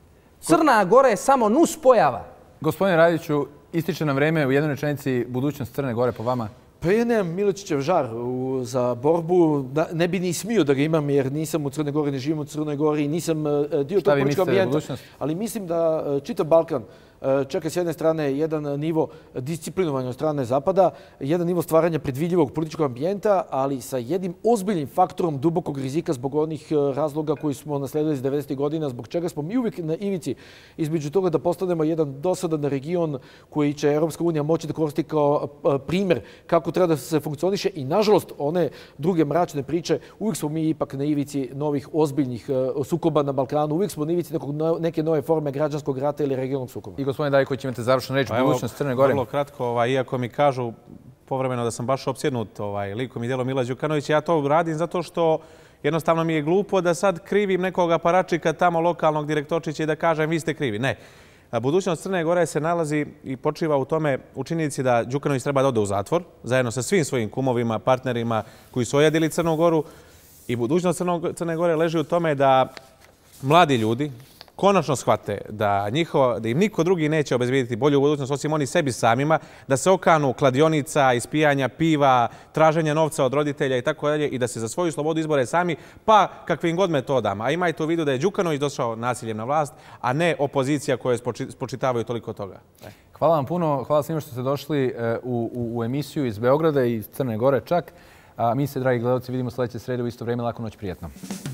Crna Gora je samo nus pojava. Gospodine Radiću, ističe nam vreme u jednoj rečenici budućnost Crne Gore po vama. Pa ja nemam Miločićev žar za borbu. Ne bi ni smio da ga imam jer nisam u Crnoj Gori, ne živim u Crnoj Gori i nisam dio tog političkog ambijenta. Ali mislim da čitav Balkan čeka s jedne strane jedan nivo disciplinovanja od strane Zapada, jedan nivo stvaranja predvidljivog političkog ambijenta, ali sa jednim ozbiljnim faktorom dubokog rizika zbog onih razloga koji smo nasledili iz 90. godina, zbog čega smo mi uvijek na ivici između toga da postanemo jedan dosadan region koji će Europska unija moći da koristi kao primjer kako treba da se funkcioniše i nažalost one druge mračne priče, uvijek smo mi ipak na ivici novih ozbiljnih sukoba na Balkanu, uvijek smo na ivici neke nove forme građanskog rata ili regionalnog sukoba. I gospodine Dajković, imate završnu reč, budućnost Crne Gore. Vrlo kratko, iako mi kažu povremeno da sam baš opsjednut likom i djelom Mila Đukanovića, ja to radim zato što jednostavno mi je glupo da sad krivim nekoga paračika tamo lokalnog direktorčića i da kažem vi ste krivi. Ne. Budućnost Crne Gore se nalazi i počiva u tome u činjenici da Đukanović treba da ode u zatvor zajedno sa svim svojim kumovima, partnerima koji su ojadili Crnu Goru i budućnost Crne Gore leži u tome da mladi ljudi konačno shvate da im niko drugi neće obezbijediti bolju budućnost osim oni sebi samima, da se okanu kladionica, ispijanja piva, traženja novca od roditelja i tako dalje i da se za svoju slobodu izbore sami, pa kakvim god metodama. A imajte u vidu da je Đukanović došao nasiljem na vlast, a ne opozicija koja spočitavaju toliko toga. Hvala vam puno, hvala svima što ste došli u emisiju iz Beograda i iz Crne Gore čak. Mi se, dragi gledalci, vidimo sljedeće srede u isto vrijeme. Laku noć, prijatno.